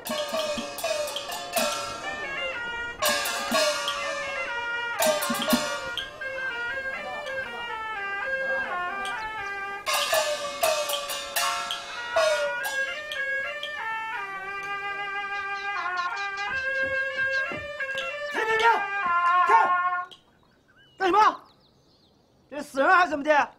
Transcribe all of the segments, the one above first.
干什么？这是死人还是怎么的？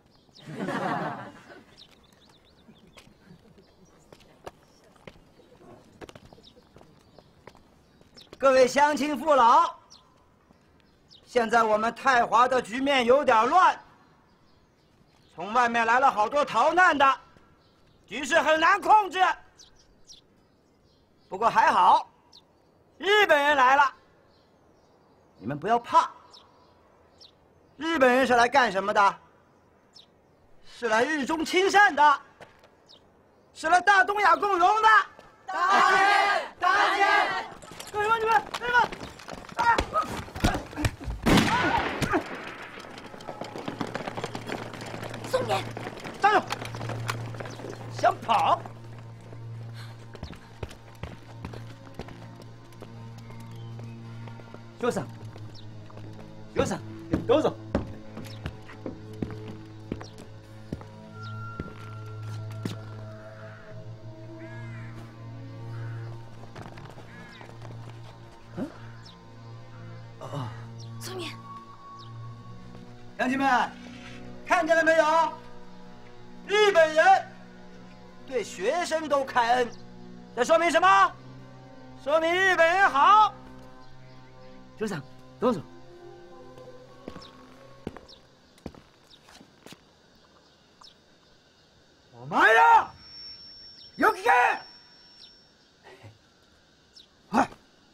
各位乡亲父老，现在我们太华的局面有点乱，从外面来了好多逃难的，局势很难控制。不过还好，日本人来了，你们不要怕。 日本人是来干什么的？是来日中亲善的，是来大东亚共荣的。 大姐，大姐， 干什么？你们干什么？ 松年， 站住！想跑？学生，学生，跟我走。 松年， 乡亲们，看见了没有？日本人对学生都开恩，这说明什么？说明日本人好。学长，跟我走。お前ら、よく聞け！はい。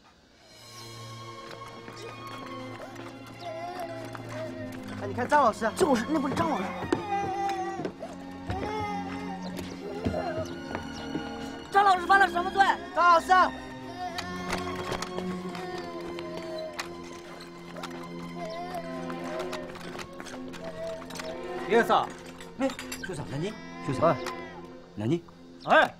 哎，你看张老师， 就是那不是张老师。张老师犯了什么罪？ 张老师， 爷さん、 哎，学长，何？学长，何？ 哎。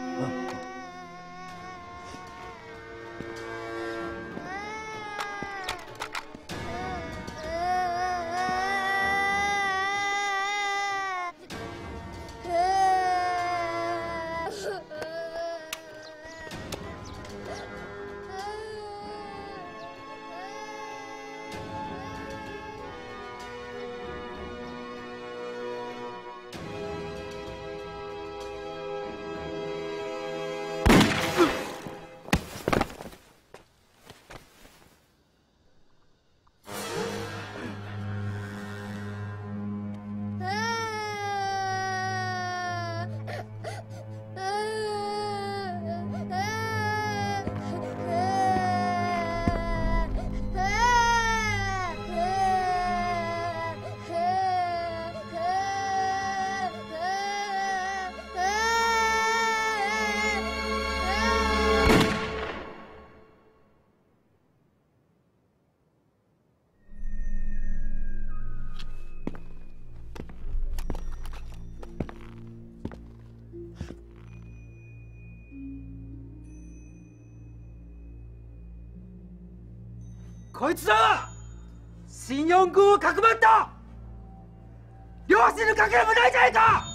こいつらは新四軍をかくまった両足にかけるもないじゃないか。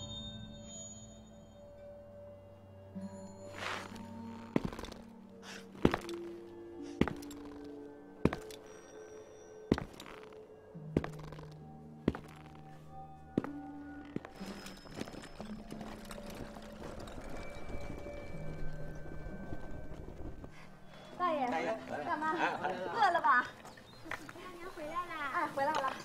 大爷，干嘛？饿了吧？ 大娘回来啦！ 哎，回来了。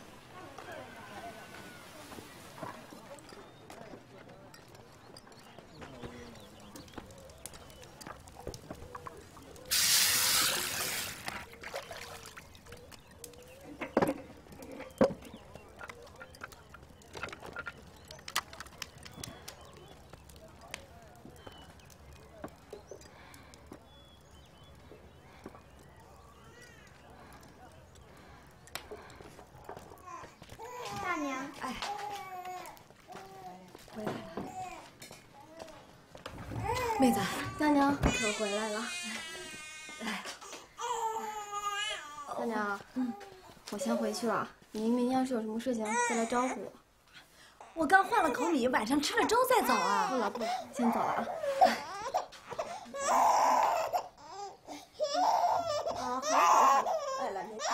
妹子， 大娘，我回来了。大娘，我先回去了。你明天要是有什么事情再来招呼我。 我刚换了口米，晚上吃了粥再走啊。 不了，先走了啊。啊，好，哎，来，没事。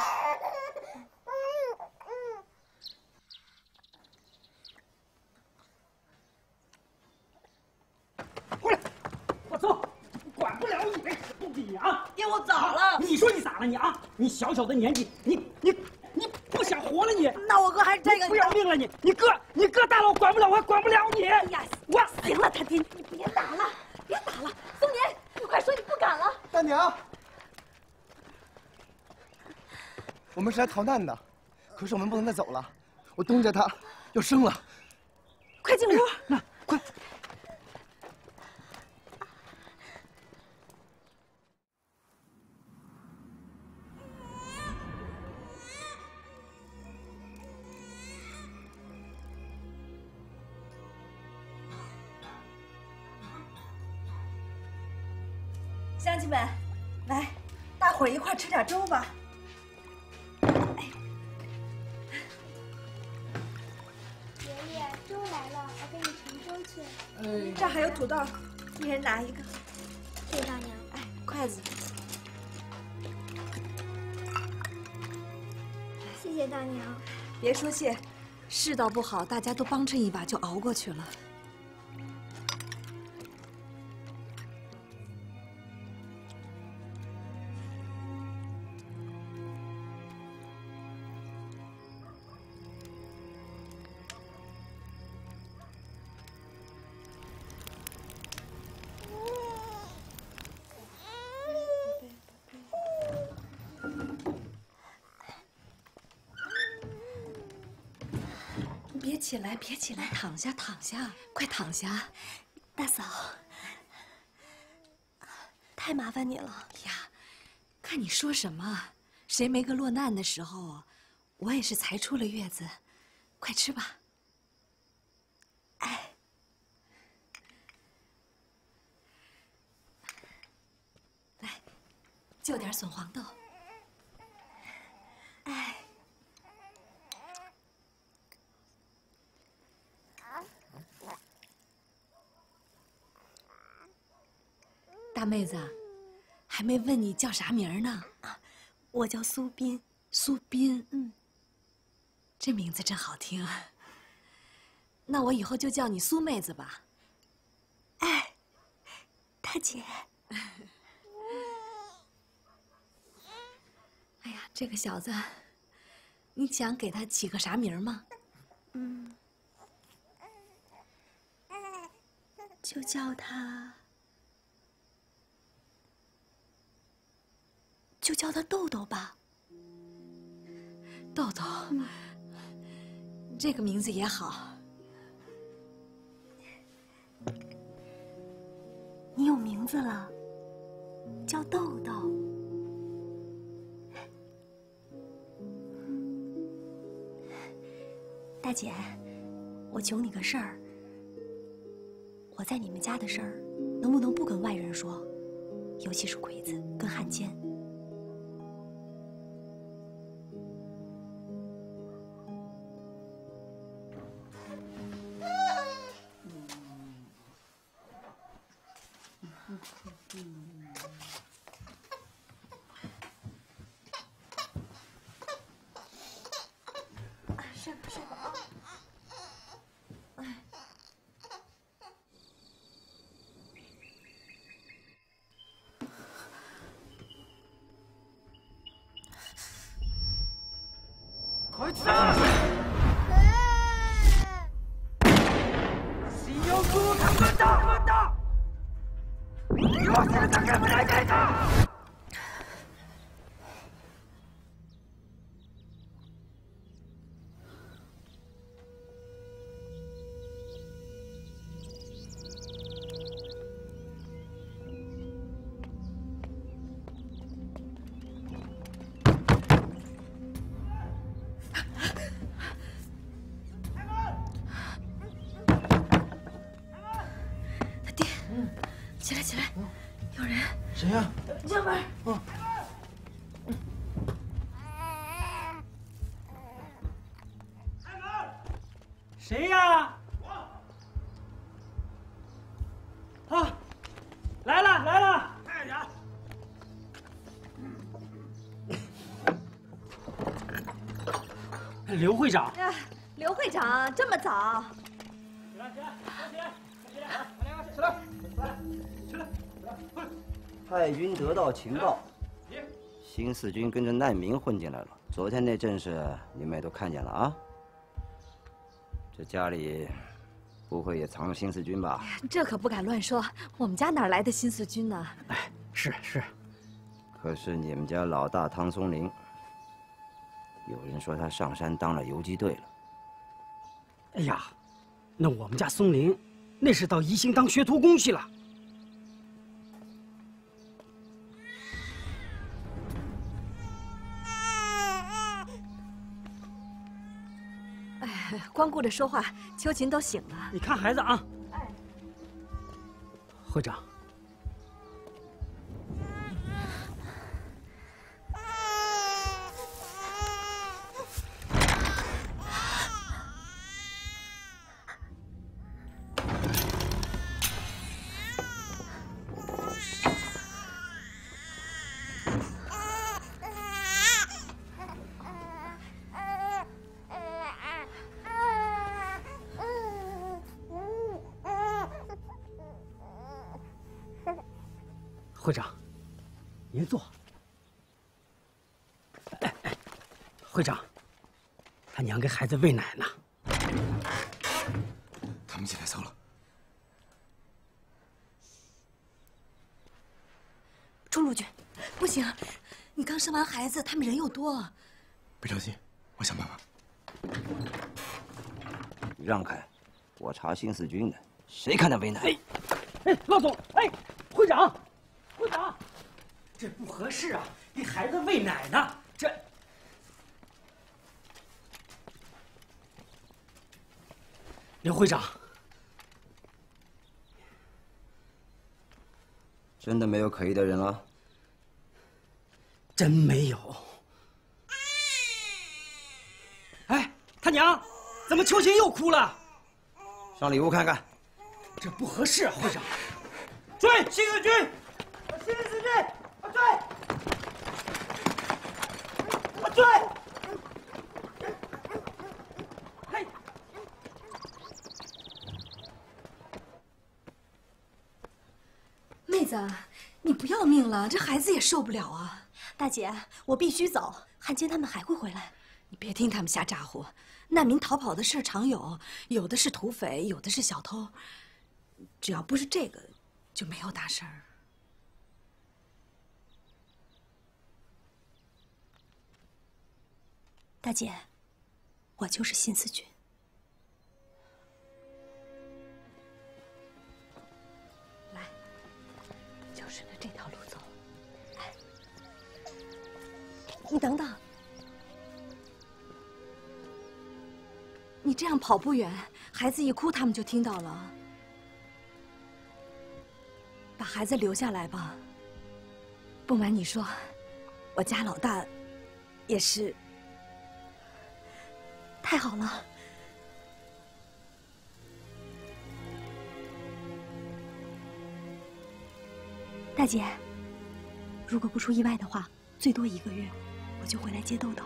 过来，我走，管不了你，不比啊！ 爹，我咋了？ 你说你咋了你啊？你小小的年纪，你不想活了你？ 那我哥还是这个不要命了你？你哥大了，我管不了，我管不了你。 哎呀，行了，他爹，你别打了，别打了。松年，你快说你不敢了。 大娘，我们是来逃难的，可是我们不能再走了。我东家他要生了， 快进屋， 快！ 乡亲们，来，大伙儿一块吃点粥吧。 爷爷，粥来了，我给你盛粥去。 这儿还有土豆，一人拿一个。 谢谢大娘。 哎，筷子。 谢谢大娘。 别说谢，世道不好，大家都帮衬一把就熬过去了。别起来，别起来，躺下，躺下，快躺下。 大嫂，太麻烦你了呀！看你说什么？谁没个落难的时候？我也是才出了月子，快吃吧。 哎， 来，就点笋黄豆。 哎。 大妹子，还没问你叫啥名呢？ 我叫苏斌。 苏斌，这名字真好听。那我以后就叫你苏妹子吧。 哎，大姐。 哎呀，这个小子，你想给他起个啥名吗？ 就叫他。就叫他豆豆吧。 豆豆，这个名字也好。 你有名字了，叫豆豆。大姐，我求你个事儿。我在你们家的事儿，能不能不跟外人说？尤其是鬼子跟汉奸。 睡吧睡吧啊！哎。 快吃！谁要给我看滚蛋！滚蛋！你我现在给不来这个！ 起来起来，有人。 谁呀？ 这边。 嗯。 谁呀？啊，来了来了！快点！刘会长。 刘会长这么早？ 起来起来起来起来！起来起来！ 太军得到情报，新四军跟着难民混进来了。昨天那阵势，你们也都看见了啊。这家里不会也藏着新四军吧？ 这可不敢乱说，我们家哪来的新四军呢？ 哎，是。 可是你们家老大汤松林，有人说他上山当了游击队了。 哎呀，那我们家松林，那是到宜兴当学徒工去了。 哎，光顾着说话，秋琴都醒了。 你看孩子啊。 哎。 会长。会长，您坐。会长，他娘给孩子喂奶呢。 他们进来搜了。 朱陆军，不行，你刚生完孩子，他们人又多。 别着急，我想办法。 让开，我查新四军的，谁看他喂奶？ 哎，老总，哎，会长。会长，这不合适啊！给孩子喂奶呢，这。刘会长， 真的没有可疑的人了？ 真没有。哎，他娘，怎么秋琴又哭了？ 上里屋看看。 这不合适啊，会长。追新四军！新四军，我追！我追！嘿！ 妹子，你不要命了，这孩子也受不了啊！ 大姐，我必须走，汉奸他们还会回来。 你别听他们瞎咋呼，难民逃跑的事常有，有的是土匪，有的是小偷，只要不是这个，就没有大事儿。 大姐，我就是新四军。 来，就顺着这条路走。哎，你等等，你这样跑不远，孩子一哭，他们就听到了。把孩子留下来吧。不瞒你说，我家老大也是。 太好了，大姐，如果不出意外的话，最多1个月，我就回来接豆豆。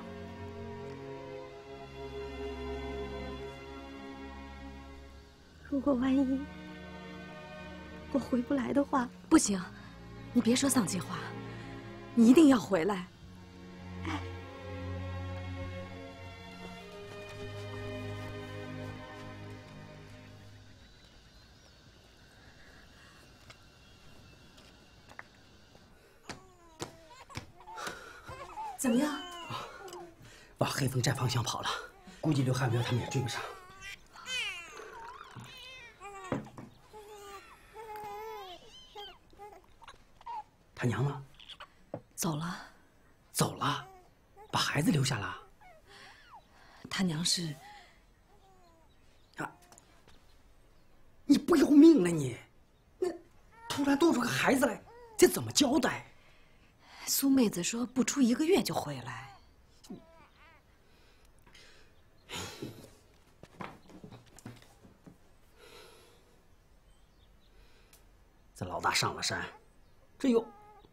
如果万一我回不来的话， 不行，你别说丧气话，你一定要回来。 哎。 怎么样？ 往黑风寨方向跑了，估计刘汉彪他们也追不上。他娘呢？ 走了。 走了，把孩子留下了。 他娘是…… 啊！你不要命了你！那突然多出个孩子来，这怎么交代？ 苏妹子说不出1个月就回来。 这老大上了山，这又……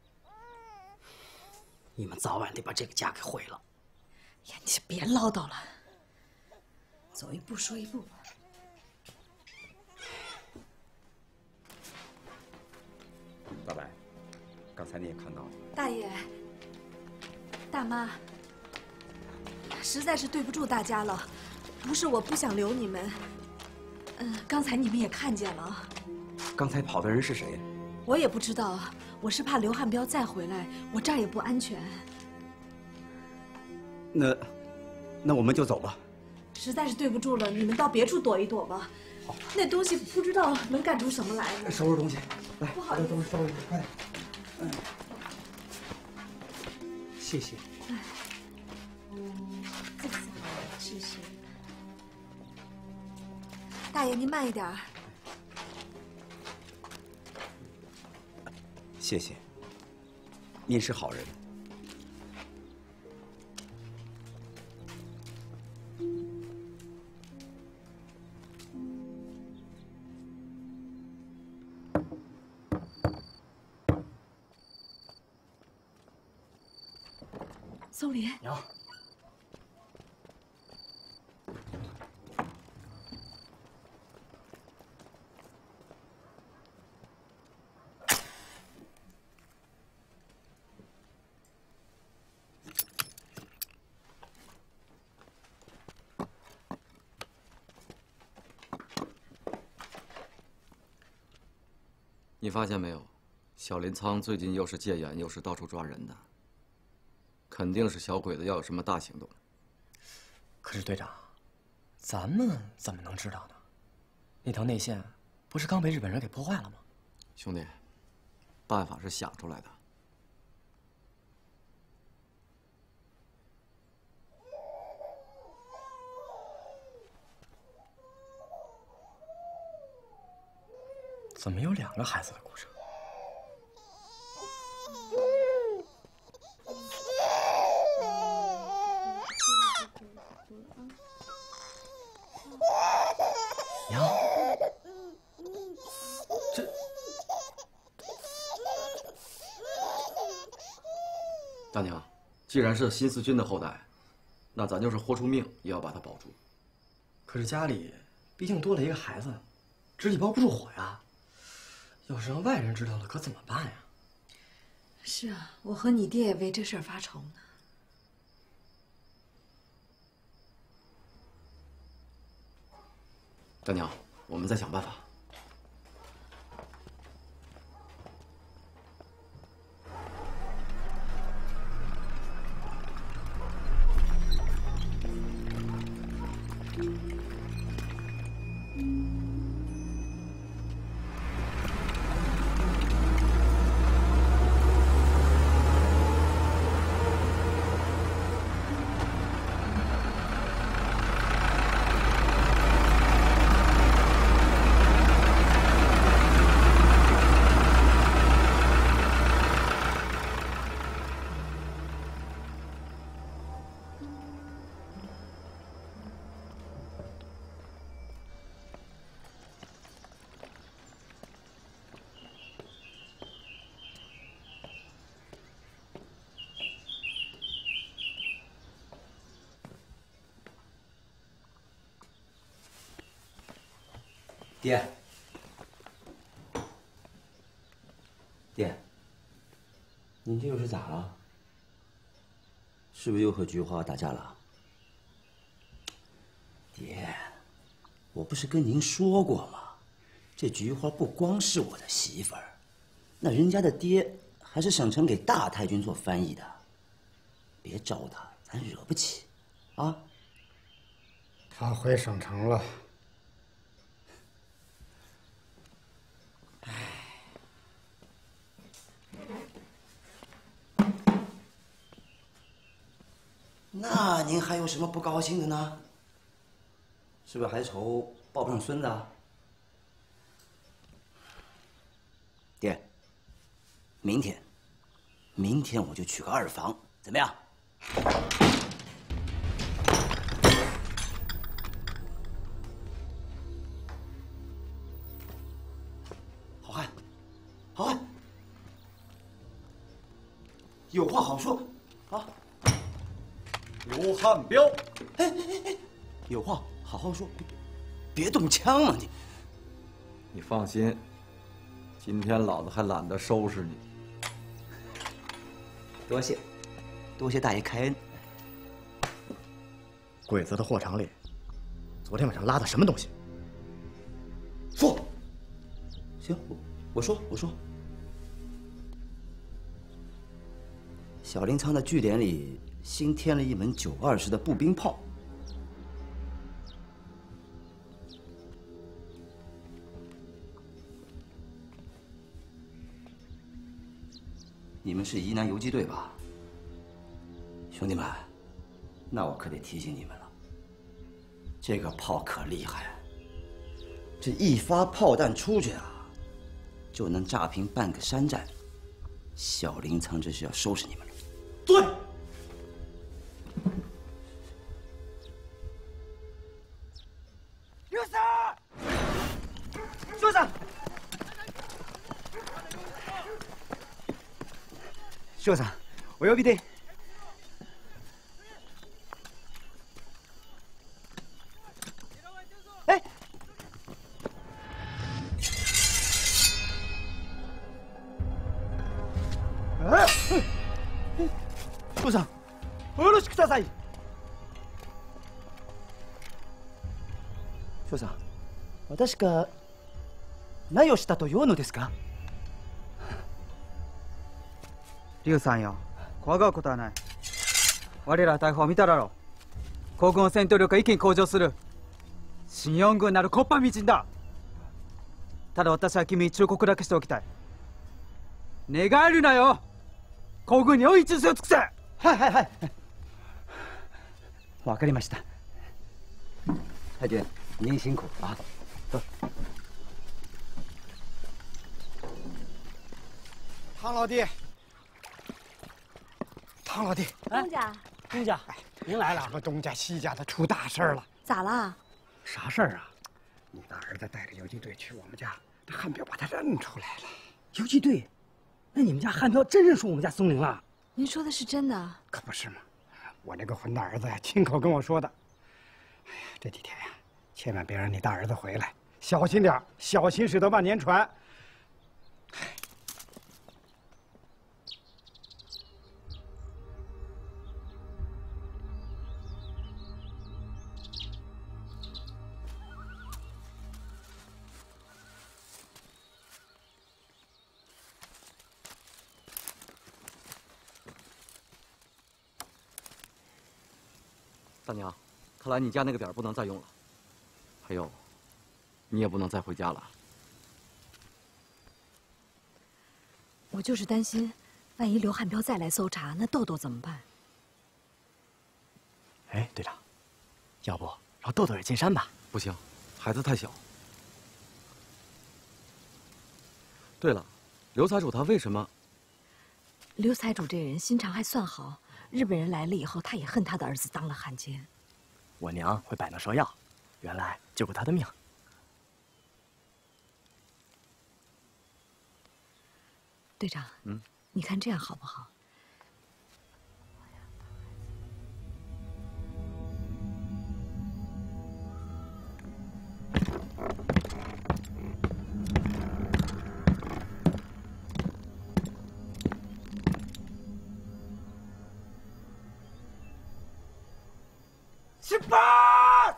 你们早晚得把这个家给毁了。 呀，你别唠叨了，走一步说一步吧。 大白，刚才你也看到了。 大爷、大妈，实在是对不住大家了，不是我不想留你们。刚才你们也看见了。 刚才跑的人是谁？ 我也不知道，我是怕刘汉彪再回来，我这儿也不安全。 那我们就走吧。 实在是对不住了，你们到别处躲一躲吧。那东西不知道能干出什么来呢。 收拾东西，来， 不好意思， 收拾，快点。 谢谢。 谢谢。大爷，您慢一点。 谢谢，您是好人。 松林， 娘， 你发现没有，小林仓最近又是戒严，又是到处抓人的，肯定是小鬼子要有什么大行动。 可是队长，咱们怎么能知道呢？那条内线不是刚被日本人给破坏了吗？ 兄弟，办法是想出来的。 怎么有2个孩子的哭声？娘，这大娘，既然是新四军的后代，那咱就是豁出命也要把他保住。 可是家里毕竟多了一个孩子，纸里包不住火呀。要是让外人知道了，可怎么办呀？ 是啊，我和你爹也为这事儿发愁呢。 大娘，我们再想办法。 爹，爹，您这又是咋了？是不是又和菊花打架了？爹，我不是跟您说过吗？这菊花不光是我的媳妇儿，那人家的爹还是省城给大太君做翻译的，别招他，咱惹不起，啊？ 他回省城了。 那您还有什么不高兴的呢？是不是还愁抱不上孙子啊？爹， 明天我就取个2房，怎么样？好汉，好汉，有话好说啊！ 刘汉彪， 哎，有话好好说，别动枪啊你！ 你放心，今天老子还懒得收拾你。 多谢大爷开恩。 鬼子的货场里，昨天晚上拉的什么东西？ 说。行，我说。小林仓的据点里新添了一门920的步兵炮。你们是宜南游击队吧？兄弟们，那我可得提醒你们了。这个炮可厉害，这一发炮弹出去啊，就能炸平半个山寨。小林仓这是要收拾你们了。对。 刘 Sir， 首长，首長、お呼びで。え？首長、およろしくください。首長、私が何をしたというのですか？劉さんよ、怖がることはない。我ら大砲を見ただろう。皇軍の戦闘力が一気に向上する。新四軍なる木っ端みじんだ。ただ私は君に忠告だけしておきたい。寝返るなよ。皇軍に良い忠誠を尽くせ。はい。わかりました。太君，您辛苦啊。走。 唐老弟。唐老弟， 东家， 东家，您来了。 什么东家西家的，出大事了。 咋了？ 啥事儿啊？你大儿子带着游击队去我们家，那汉彪把他认出来了。 游击队？那你们家汉彪真认出我们家松林了？ 您说的是真的？ 可不是嘛，我那个混蛋儿子呀，亲口跟我说的。哎呀，这几天呀，千万别让你大儿子回来，小心点，小心驶得万年船。 大娘，看来你家那个点不能再用了。还有，你也不能再回家了。 我就是担心，万一刘汉彪再来搜查，那豆豆怎么办？ 哎，队长，要不让豆豆也进山吧？ 不行，孩子太小。对了，刘财主他为什么？ 刘财主这人心肠还算好。日本人来了以后，他也恨他的儿子当了汉奸。 我娘会摆弄蛇药，原来救过他的命。 队长，你看这样好不好？ 出発！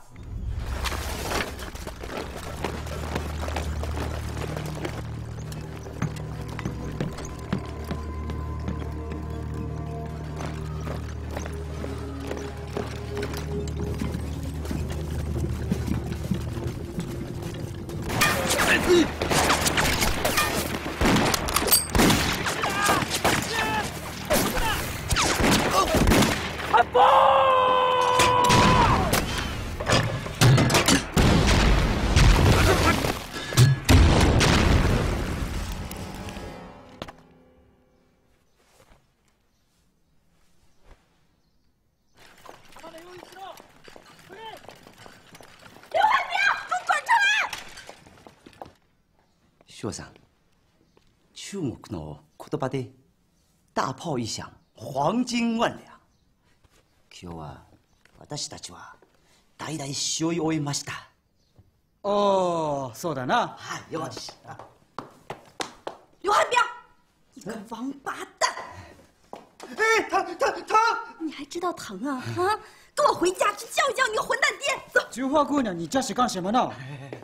翔さん、中国の言葉で大炮一響、黄金万两。今日は私たちは代々しを終えました。 哦，そうだな。 はい、よし。 刘汉彪，你个王八蛋！ 哎，疼！ 你还知道疼啊？啊！跟我回家去教育教育你个混蛋爹！走。 菊花姑娘，你这是干什么呢？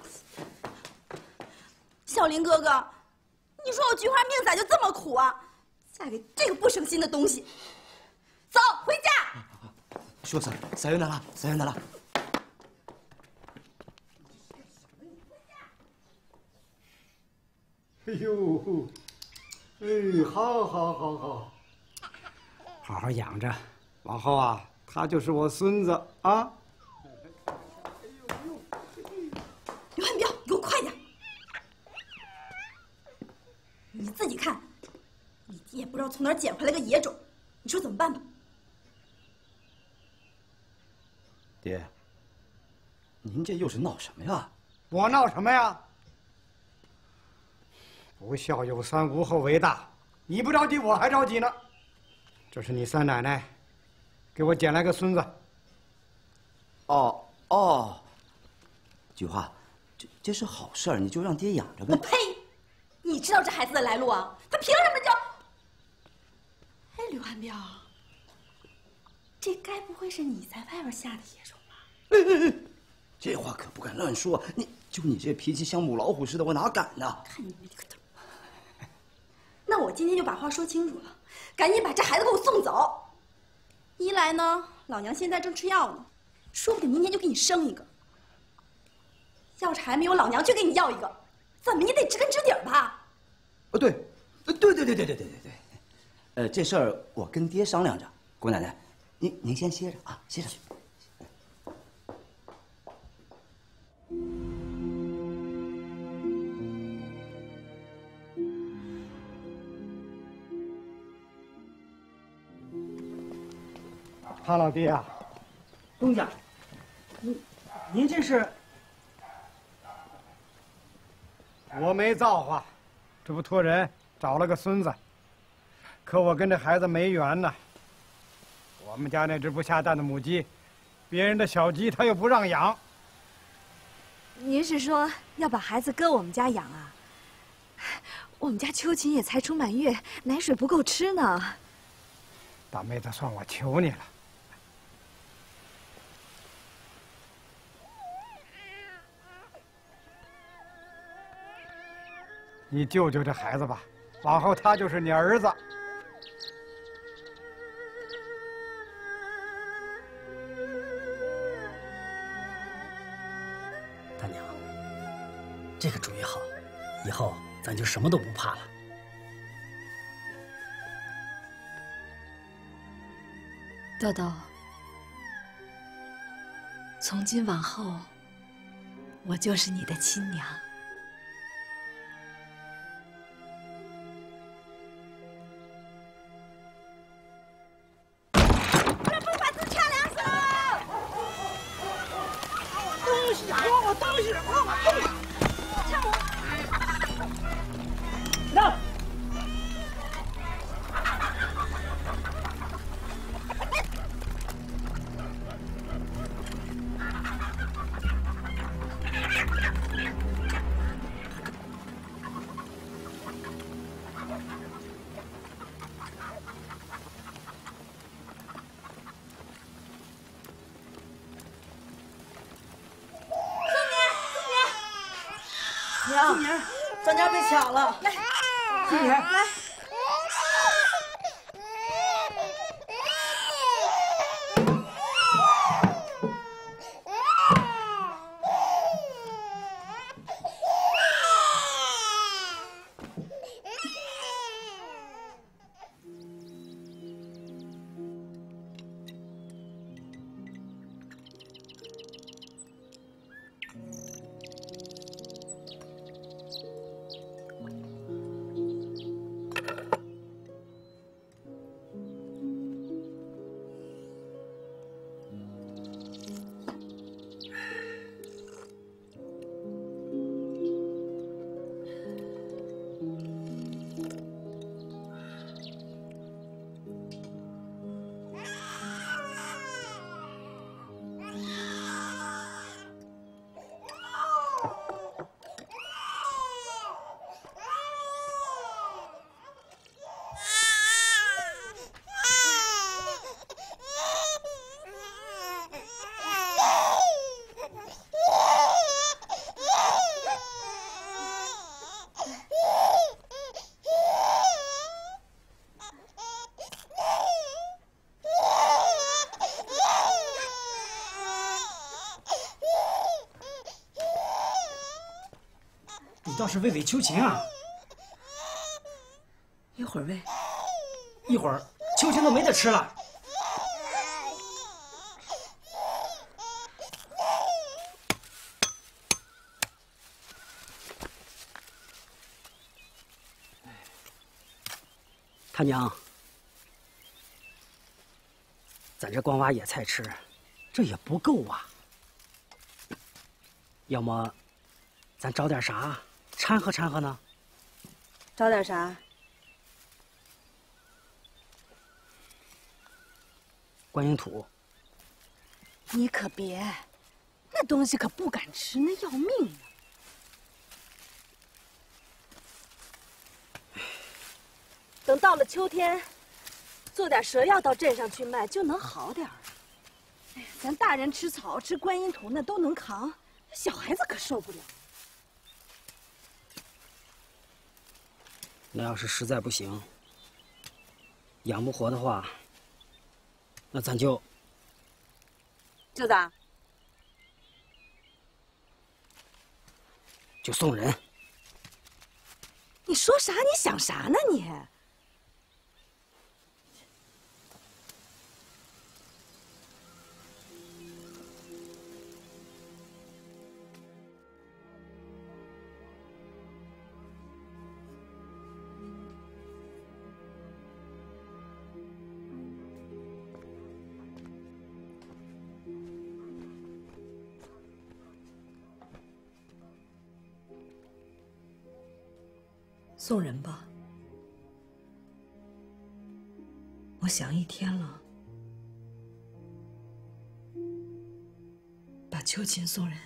小林哥哥，你说我菊花命咋就这么苦啊？嫁给这个不省心的东西。走，回家。 翔さん、さよなら、さよなら。 哎呦，哎，好，好好养着，往后啊，他就是我孙子啊。 刘汉彪，你给我快点！你自己看，你爹也不知道从哪儿捡回来个野种，你说怎么办吧？ 爹，您这又是闹什么呀？ 我闹什么呀？不孝有三，无后为大。你不着急，我还着急呢。这是你三奶奶给我捡来个孙子。 哦，菊花，这是好事儿，你就让爹养着呗。 我呸！你知道这孩子的来路啊？他凭什么就……哎，刘汉彪，这该不会是你在外边下的野种吧？ 这话可不敢乱说。你这脾气像母老虎似的，我哪敢呢？ 看你们这个头！那我今天就把话说清楚了，赶紧把这孩子给我送走。一来呢，老娘现在正吃药呢，说不定明天就给你生一个。要是还没有，老娘去给你要一个，怎么也得知根知底儿吧？ 对，这事儿我跟爹商量着。姑奶奶，您先歇着啊，歇着。 潘老弟啊， 东家，您这是？ 我没造化，这不托人找了个孙子，可我跟这孩子没缘呢。我们家那只不下蛋的母鸡，别人的小鸡他又不让养。 您是说要把孩子搁我们家养啊？我们家秋琴也才出满月，奶水不够吃呢。 大妹子，算我求你了。你救救这孩子吧，往后他就是你儿子。 大娘，这个主意好，以后咱就什么都不怕了。 豆豆，从今往后，我就是你的亲娘。 娘，咱家被抢了！ 来， 青年， 来。 倒是喂喂秋琴啊。 一会儿喂， 一会儿秋琴都没得吃了。他娘，咱这光挖野菜吃，这也不够啊。要么，咱找点啥掺和掺和呢？ 找点啥？ 观音土。 你可别，那东西可不敢吃，那要命呢。等到了秋天，做点蛇药到镇上去卖，就能好点儿。哎呀，咱大人吃草吃观音土那都能扛，小孩子可受不了。 那要是实在不行，养不活的话，那咱就…… 就咋？ 就送人。 你说啥？你想啥呢你？送人吧，我想一天了，把秋琴送人。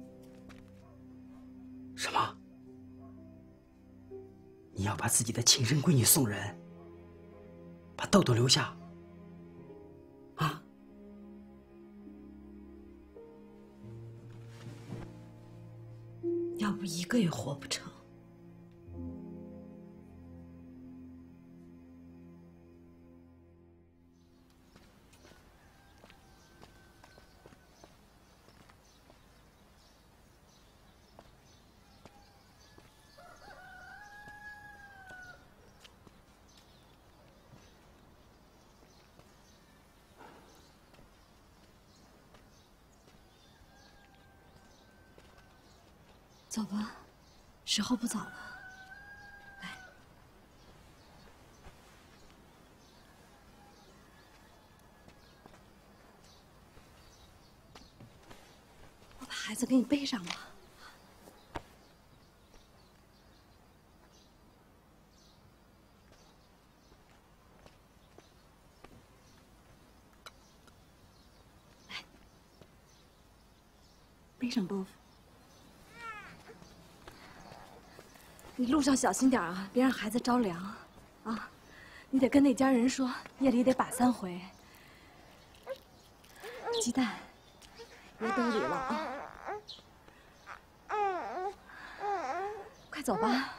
什么？你要把自己的亲生闺女送人，把豆豆留下？啊？ 要不一个也活不成。走吧，时候不早了。来，我把孩子给你背上吧。来，背上包袱。你路上小心点啊，别让孩子着凉，啊！你得跟那家人说，夜里得把3回。鸡蛋，别兜里了啊！快走吧。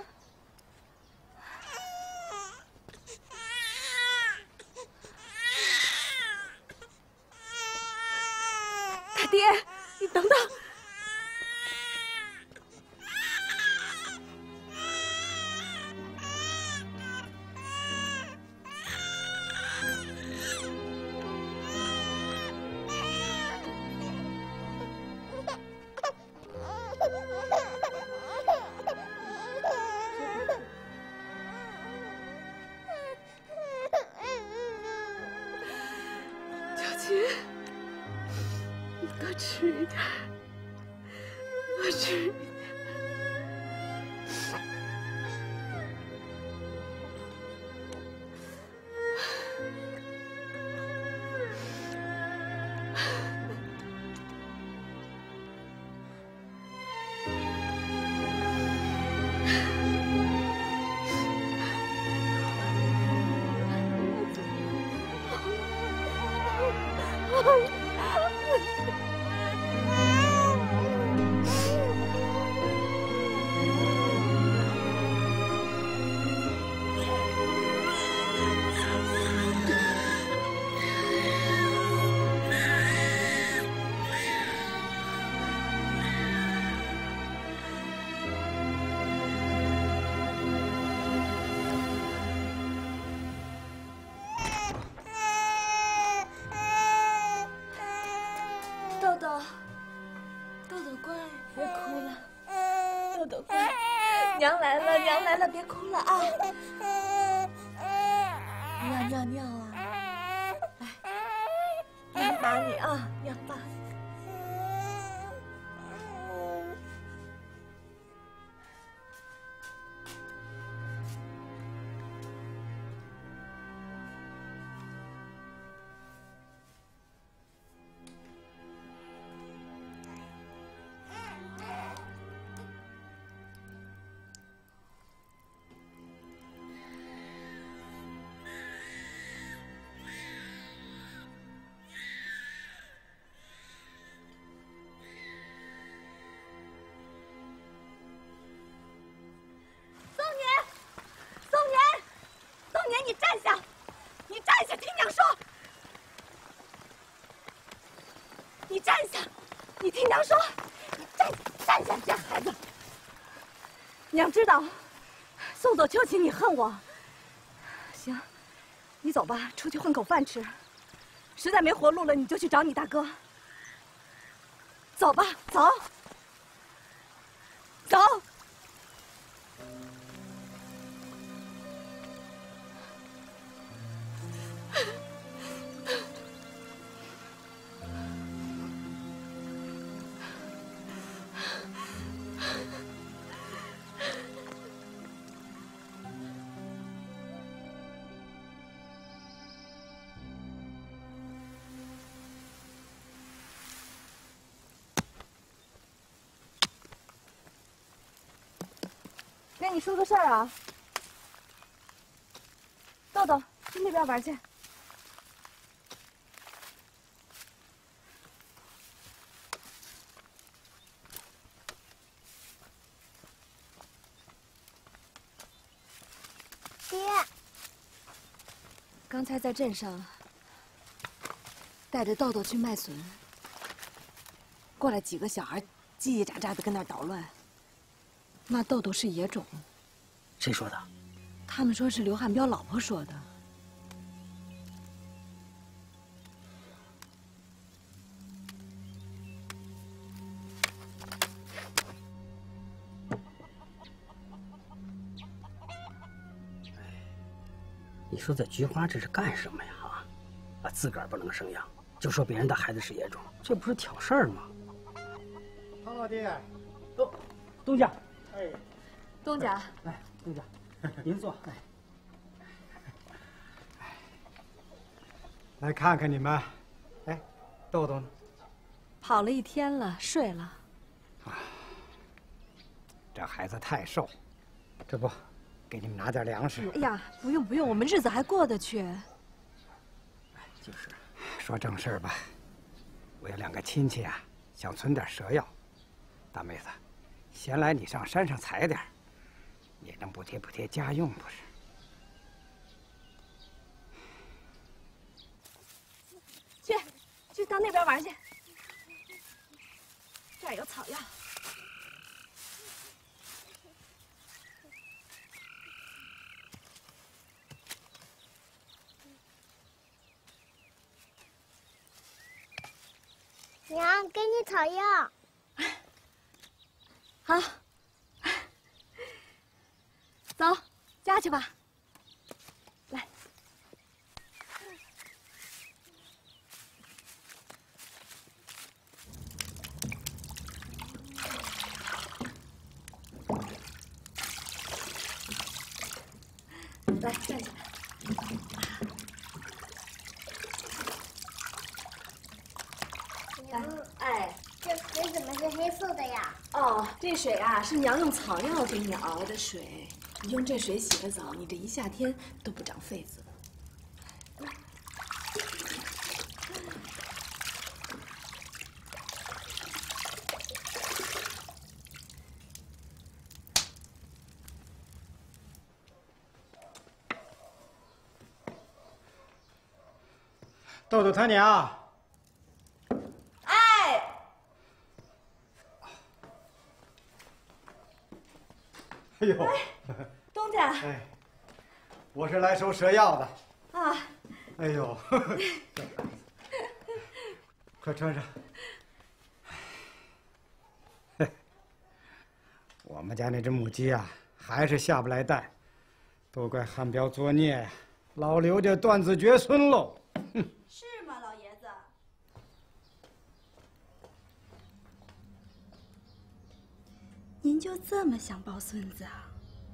大爹，你等等。多吃一点，多吃一点。 娘来了，娘来了，别哭了啊！你要尿尿啊？来，娘把你啊，娘把你。 你站下！你站下，听娘说！你站下！你听娘说！你站下，这孩子！娘知道，送走秋瑾你恨我。行，你走吧，出去混口饭吃。实在没活路了，你就去找你大哥。走吧，走。走。 跟你说个事儿啊，豆豆，去那边玩去。 爹， 刚才在镇上带着豆豆去卖笋，过来几个小孩叽叽喳喳的跟那儿捣乱。 骂豆豆是野种， 谁说的？ 他们说是刘汉彪老婆说的。 你说这菊花这是干什么呀？啊，自个儿不能生养，就说别人的孩子是野种，这不是挑事儿吗？ 唐老弟， 东家。 哎， 东家， 来，东家，您坐。 来看看你们。哎，豆豆呢？ 跑了一天了，睡了。 啊，这孩子太瘦，这不，给你们拿点粮食。 哎呀，不用不用，我们日子还过得去。 就是， 说正事儿吧，我有2个亲戚啊，想存点蛇药。大妹子。 闲来你上山上采点，也能补贴家用，不是？ 去到那边玩去，这儿有草药。 娘，给你草药。 好，走，家去吧。来，来，站起来。 娘， 哎， 这水怎么是黑色的呀？ 哦，这水啊是娘用草药给你熬的水，你用这水洗了澡，你这一夏天都不长痱子。 豆豆他娘。 哎呦， 东家， 哎，我是来收蛇药的。 啊， 哎呦，快穿上。我们家那只母鸡啊， 还是下不来蛋，都怪汉彪作孽呀！老刘家断子绝孙喽！哼， 是吗，老爷子？您就这么想抱孙子啊？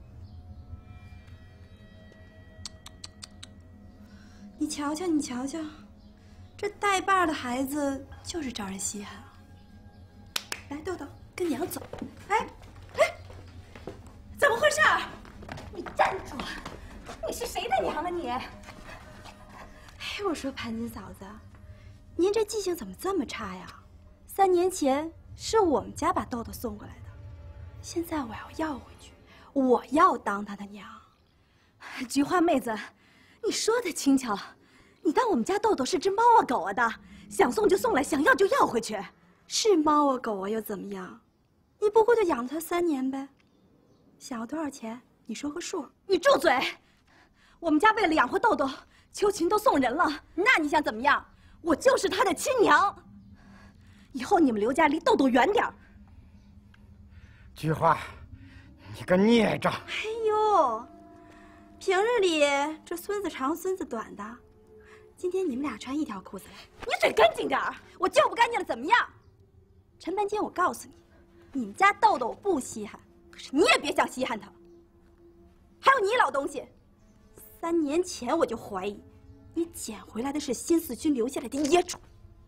你瞧瞧，你瞧瞧，这带把的孩子就是招人稀罕啊！来，豆豆，跟娘走。哎，怎么回事？你站住！你是谁的娘啊你？哎，我说盘金嫂子，您这记性怎么这么差呀？3年前是我们家把豆豆送过来的，现在我要回去，我要当他的娘。菊花妹子，你说的轻巧，你当我们家豆豆是只猫啊狗啊的，想送就送来，想要就要回去。是猫啊狗啊又怎么样？你不过就养了它3年呗。想要多少钱？你说个数。你住嘴！我们家为了养活豆豆，秋琴都送人了，那你想怎么样？我就是他的亲娘。以后你们刘家离豆豆远点儿。 菊花，你个孽障！ 哎呦，平日里这孙子长孙子短的，今天你们俩穿一条裤子来。你嘴干净点儿！我就不干净了怎么样？陈半斤，我告诉你，你们家豆豆我不稀罕，可是你也别想稀罕他。还有你老东西，3年前我就怀疑，你捡回来的是新四军留下来的野种。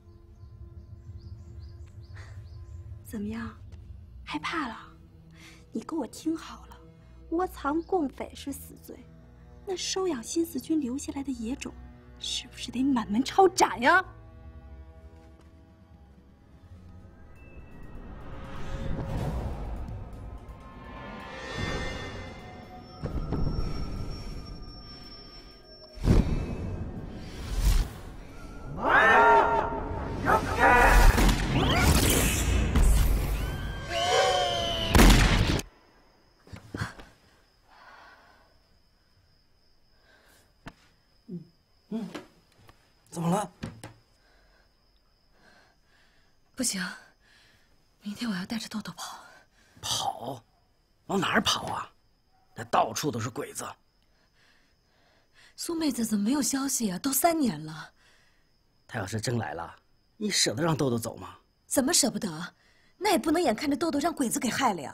怎么样，害怕了？你给我听好了，窝藏共匪是死罪，那收养新四军留下来的野种，是不是得满门抄斩呀？ 怎么了？ 不行，明天我要带着豆豆跑。 跑？往哪儿跑啊？那到处都是鬼子。 苏妹子怎么没有消息啊？都3年了。 她要是真来了，你舍得让豆豆走吗？ 怎么舍不得？那也不能眼看着豆豆让鬼子给害了呀。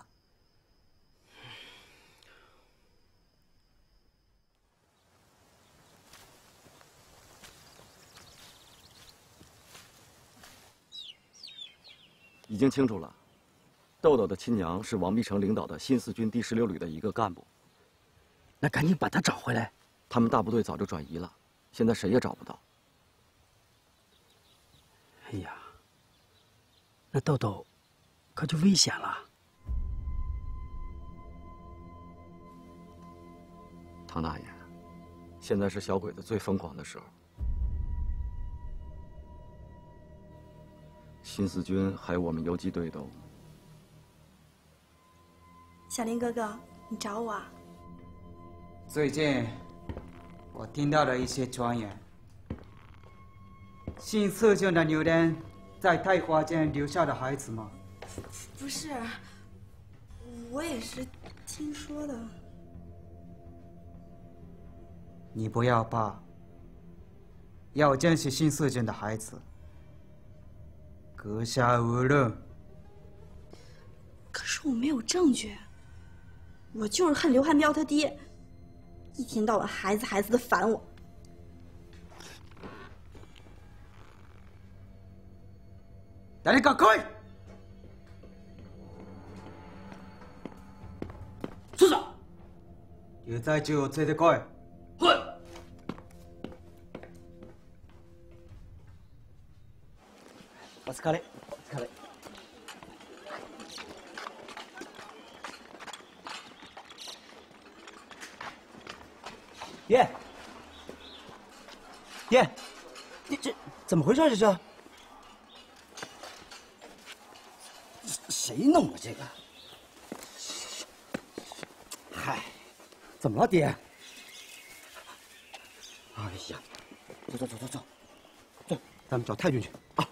已经清楚了，豆豆的亲娘是王必成领导的新四军第16旅的一个干部。 那赶紧把他找回来。 他们大部队早就转移了，现在谁也找不到。 哎呀，那豆豆可就危险了。 唐大爷，现在是小鬼子最疯狂的时候。新四军还有我们游击队都…… 小林哥哥，你找我啊？ 最近我听到了一些传言，新四军的女人在太华间留下的孩子吗？ 不是，我也是听说的。 你不要怕，要珍惜新四军的孩子。阁下无论。 可是我没有证据，我就是恨刘汉彪他爹，一天到晚孩子孩子的烦我。 誰か来い！ 是的。 刘在中を連れて来い。 滚！お疲れ。お疲れ。 爹，爹，你这怎么回事？这是？ 谁弄的这个？嗨，怎么了，爹？哎呀，走走走走走，走，咱们找太君去啊！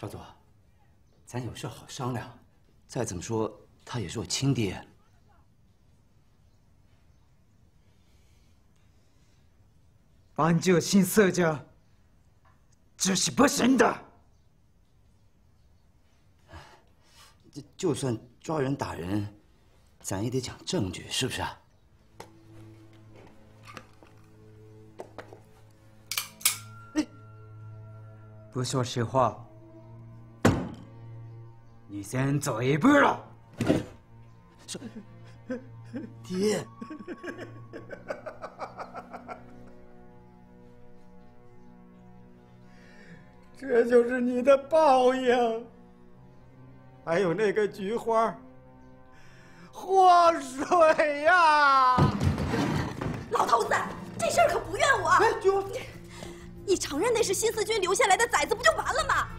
少佐，咱有事好商量。再怎么说，他也是我亲爹。 搬救新色家，这是不行的。 就算抓人打人，咱也得讲证据，是不是啊？ 不说实话，你先走一步了。 爹， 这就是你的报应。还有那个菊花，祸水呀！ 老头子，这事儿可不怨我。哎，你承认那是新四军留下来的崽子，不就完了吗？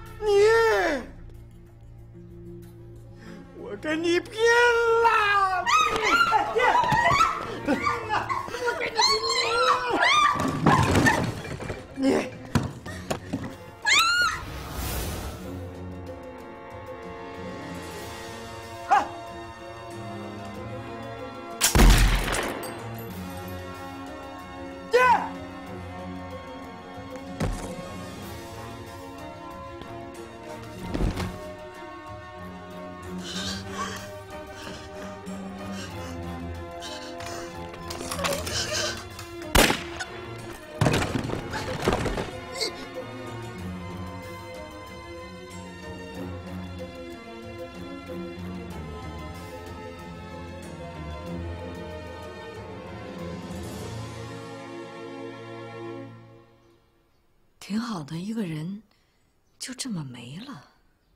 我跟你拼了！爹，我跟你拼！你。 挺好的一个人，就这么没了。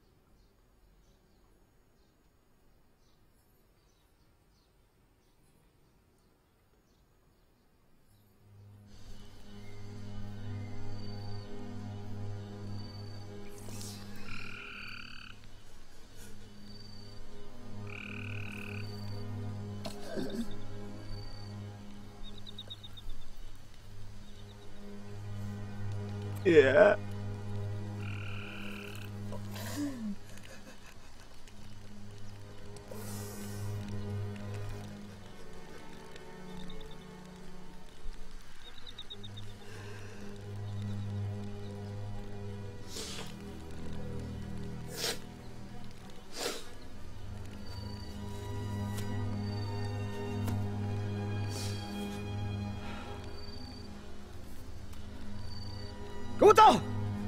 爹，给我走！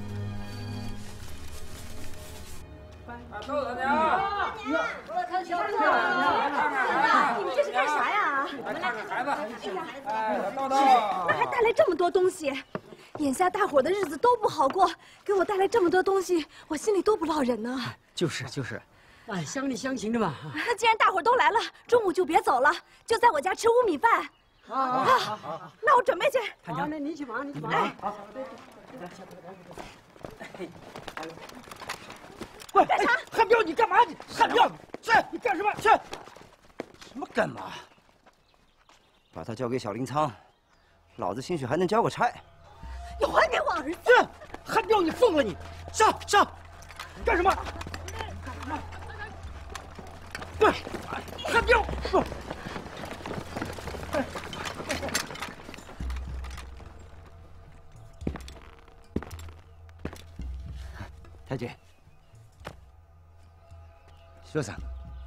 豆子娘， 我来看小豆子。你们这是干啥呀？ 来看看孩子。 哎，豆豆，那还带来这么多东西。眼下大伙的日子都不好过，给我带来这么多东西，我心里多不落忍呢。 就是，哎，乡里乡情的嘛。 那既然大伙都来了，中午就别走了，就在我家吃乌米饭。 好， 那我准备去。 好，那你去忙，你去忙。 哎， 好。 喂，干啥？汉彪，你干嘛？汉彪，去！你干什么？去！什么干嘛？ 把他交给小林仓，老子兴许还能交个差。 你还给我儿子！ 去！汉彪，你疯了你！上！干什么？对，汉彪， 太君，说啥？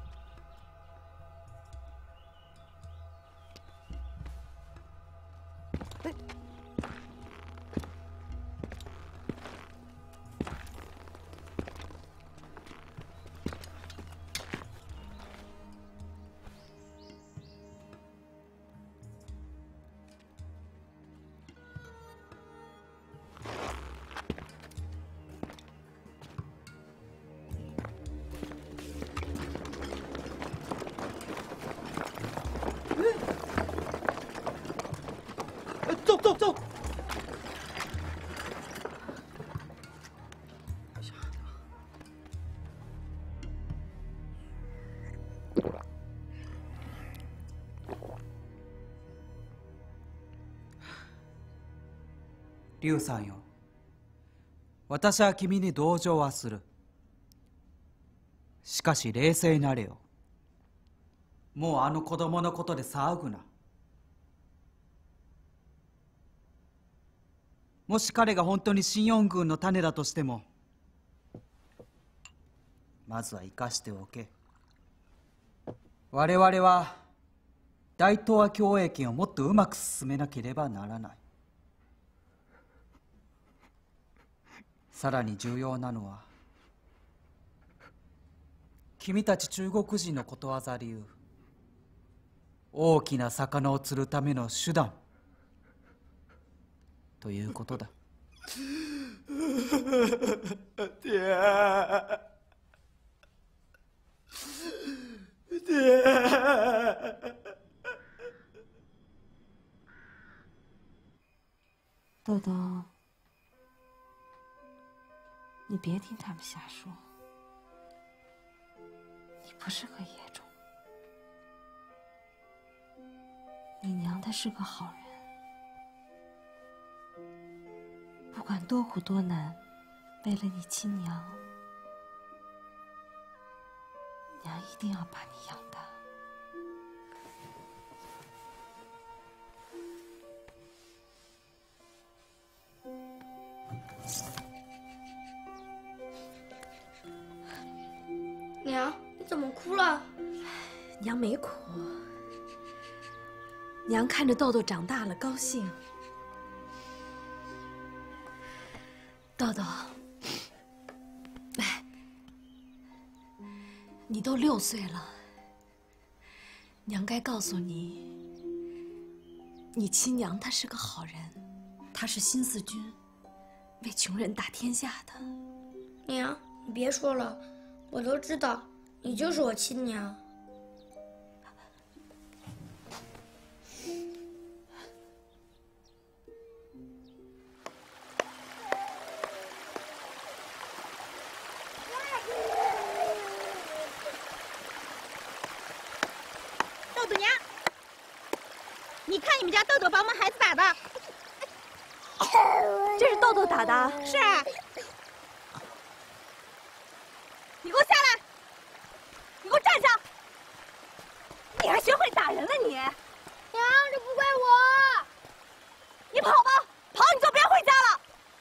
走！ 龍さんよ、私は君に同情はする。 しかし冷静になれよ。もうあの子供のことで騒ぐな。もし彼が本当に新四軍の種だとしても、まずは生かしておけ。我々は大東亜共栄圏をもっとうまく進めなければならない。さらに重要なのは、君たち中国人のことわざで言う大きな魚を釣るための手段ということだ。 爹，爹， 豆豆，你别听他们瞎说，你不是个野种，你娘她是个好人。不管多苦多难，为了你亲娘，娘一定要把你养大。 娘，你怎么哭了？ 娘没哭，娘看着豆豆长大了，高兴。豆豆，来，你都6岁了，娘该告诉你，你亲娘她是个好人，她是新四军，为穷人打天下的。 娘，你别说了，我都知道，你就是我亲娘。 豆豆娘，你看你们家豆豆把我们孩子打的， 这是豆豆打的？ 是啊。你给我下来！你给我站上！你还学会打人了你？娘， 这不怪我。 你跑吧，跑你就别回家了。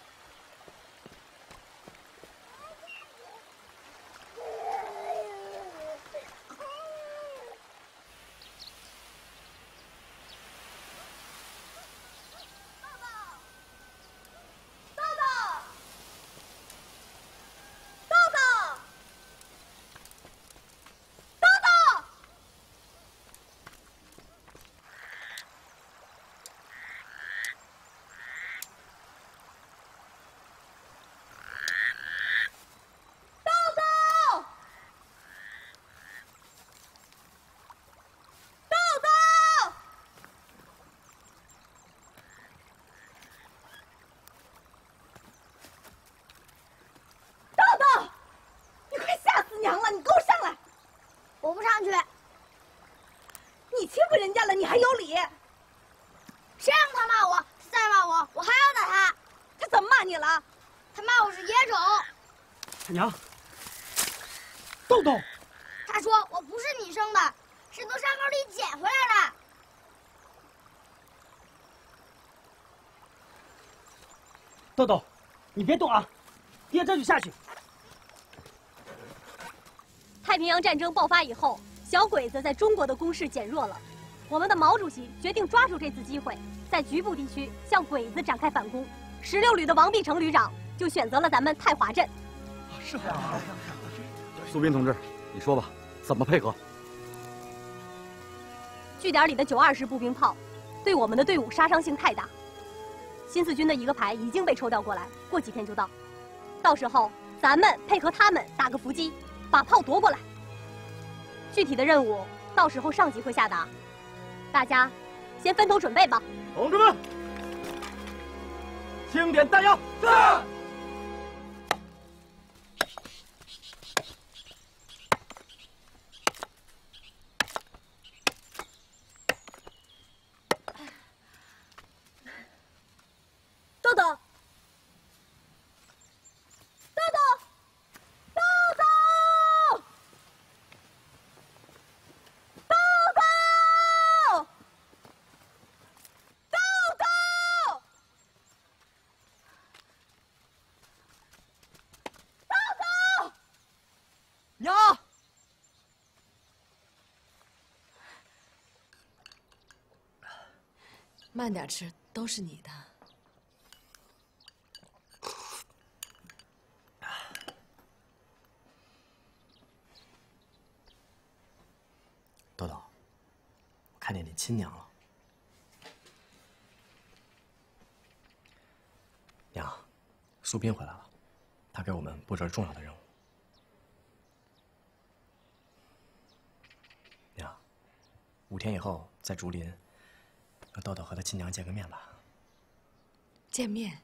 我不上去。 你欺负人家了，你还有理？ 谁让他骂我？再骂我，我还要打他。 他怎么骂你了？ 他骂我是野种。 他娘，豆豆。 他说我不是你生的，是从山沟里捡回来的。 豆豆，你别动啊，爹这就下去。 太平洋战争爆发以后，小鬼子在中国的攻势减弱了。我们的毛主席决定抓住这次机会，在局部地区向鬼子展开反攻。16旅的王必成旅长就选择了咱们太华镇。 是啊。苏斌同志，你说吧，怎么配合？ 据点里的920步兵炮，对我们的队伍杀伤性太大。新四军的一个排已经被抽调过来，过几天就到。到时候咱们配合他们打个伏击。把炮夺过来。具体的任务到时候上级会下达，大家先分头准备吧。 同志们，清点弹药。是。 豆豆。豆豆，豆豆。 慢点吃，都是你的。 豆豆，我看见你亲娘了。娘，苏斌回来了，他给我们布置了重要的任务。娘，5天以后在竹林，让豆豆和他亲娘见个面吧。 见面，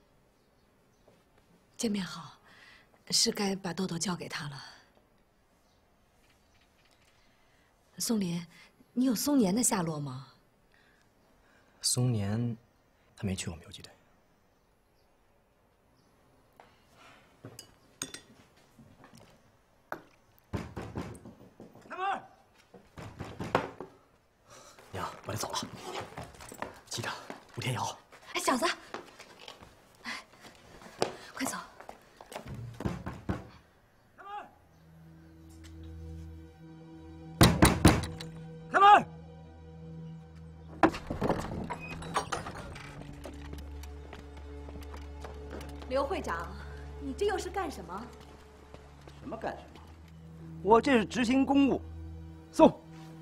见面好，是该把豆豆交给他了。松林，你有松年的下落吗？ 松年，他没去我们游击队。 开门！ 娘，我得走了，记着5天以后。 哎，小子，哎，快走！ 开门！ 刘会长，你这又是干什么？ 什么干什么？我这是执行公务。送。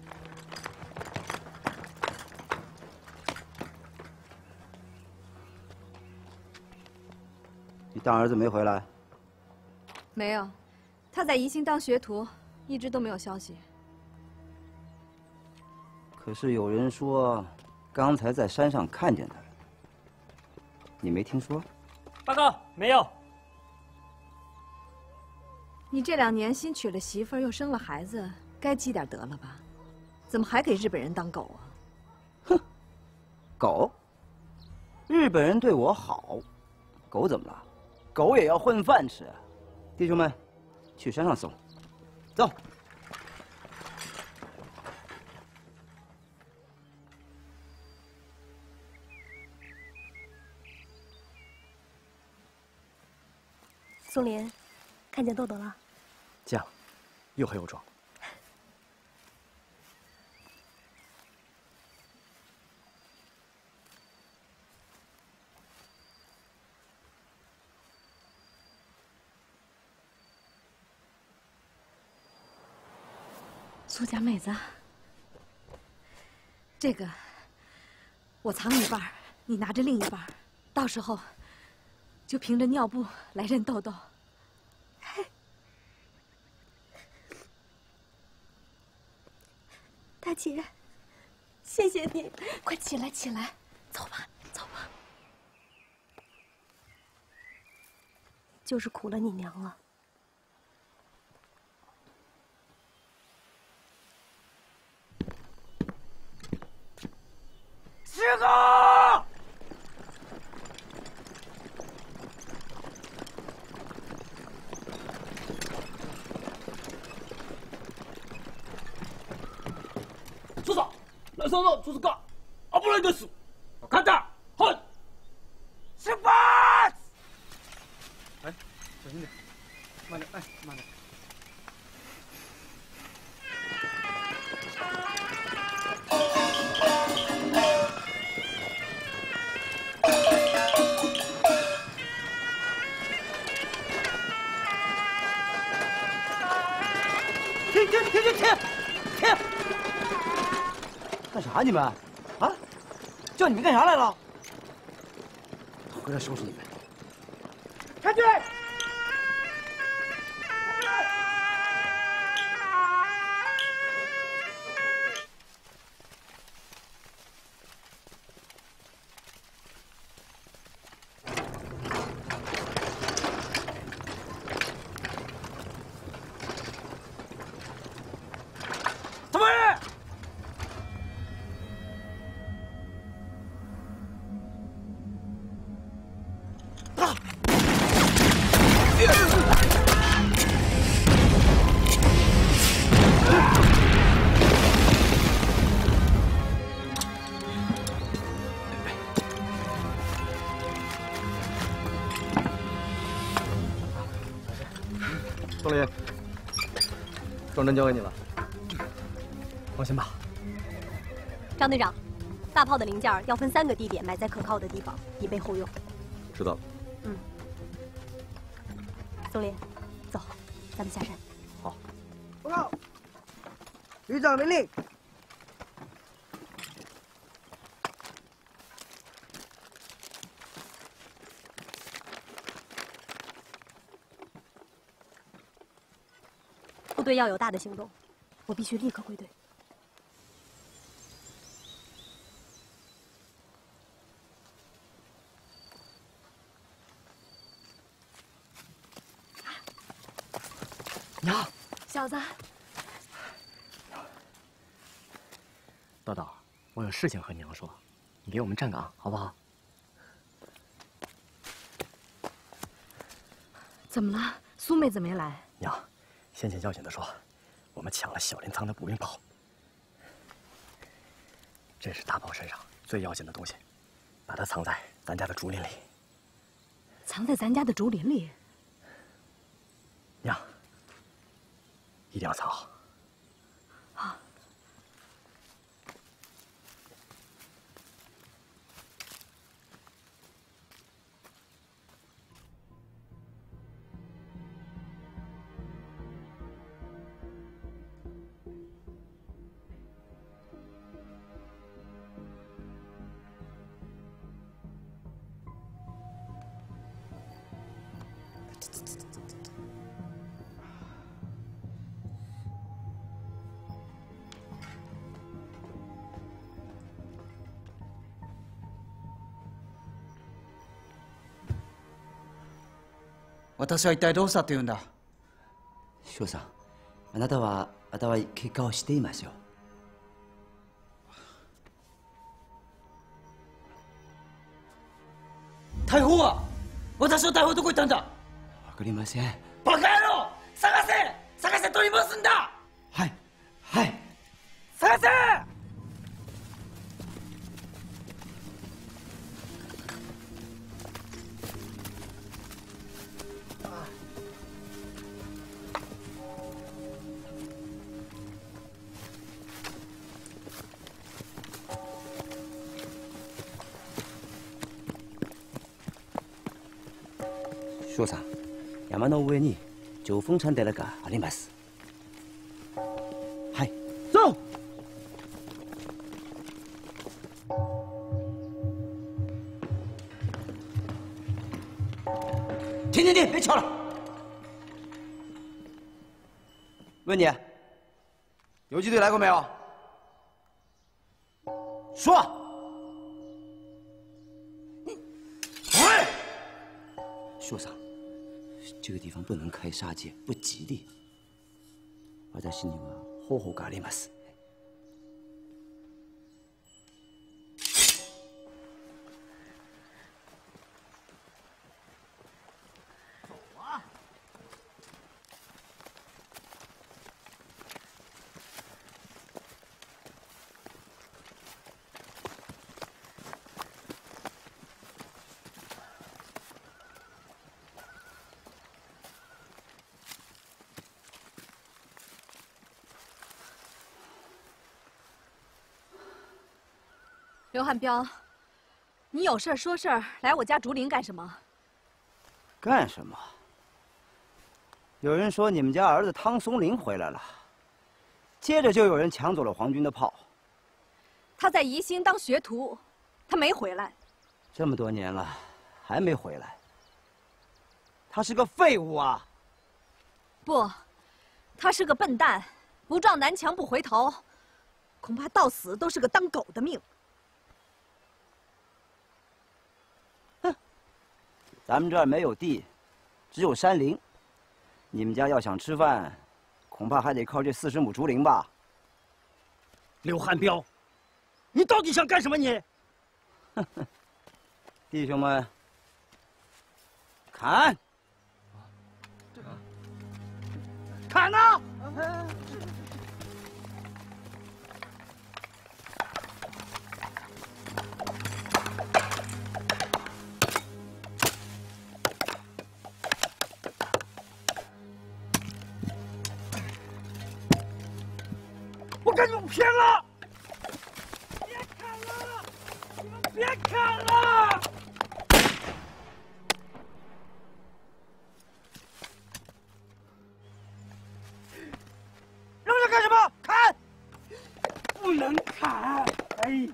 你大儿子没回来？ 没有，他在宜兴当学徒，一直都没有消息。 可是有人说，刚才在山上看见他了。你没听说？ 报告，没有。 你这2年新娶了媳妇儿，又生了孩子，该积点德了吧？怎么还给日本人当狗啊？ 哼，狗？日本人对我好，狗怎么了？狗也要混饭吃啊！弟兄们，去山上搜，走。 松林，看见豆豆了？ 见了，又黑又壮。 苏家妹子，这个我藏一半，你拿着另一半，到时候就凭着尿布来认豆豆。 大姐，谢谢你！ 快起来，起来，走吧，走吧。 就是苦了你娘了。 师哥！ 所长，来上任就是干，危ないです。分かった。はい。 出发！ 哎，小心点，慢点，哎，慢点。 停！干啥你们？啊？叫你们干啥来了？ 回来收拾你们。 开队！怎么人？ 宋林，装针交给你了，放心吧。 张队长， 大炮的零件要分3个地点埋在可靠的地方，以备后用。 知道了。 嗯。宋林，走，咱们下山。 好。 报告，旅长命令。 部队要有大的行动，我必须立刻归队。 娘， 小子， 豆豆，我有事情和娘说，你给我们站岗好不好？ 怎么了？苏妹子没来。 娘，先前要紧的说，我们抢了小林仓的步兵炮。这是大炮身上最要紧的东西，把它藏在咱家的竹林里。 藏在咱家的竹林里？ 娘，一定要藏好。 私は一体どうしたって言うんだ。 翔さん、あなたは結果をしていますよ。 大砲は？私の大砲どこ行ったんだ？ わかりません。 バカ野郎！探せ取り戻すんだ！ はい。 探せ！ 翔さん、山の上に上峰山寺があります。はい。走。停，别吵了。问你，游击队来过没有？说。 翔さん，这个地方不能开杀戒，不吉利。私には方法があります。走啊！ 刘汉彪，你有事儿说事儿，来我家竹林干什么？ 干什么？有人说你们家儿子汤松林回来了，接着就有人抢走了皇军的炮。 他在宜兴当学徒，他没回来。 这么多年了，还没回来。他是个废物啊！ 不，他是个笨蛋，不撞南墙不回头，恐怕到死都是个当狗的命。 咱们这儿没有地，只有山林。你们家要想吃饭，恐怕还得靠这40亩竹林吧？ 刘汉彪，你到底想干什么你？ 弟兄们，砍！ 砍呐！ 我跟你们拼了！别砍了！ 别砍了！ 扔着干什么？砍！ 不能砍！哎。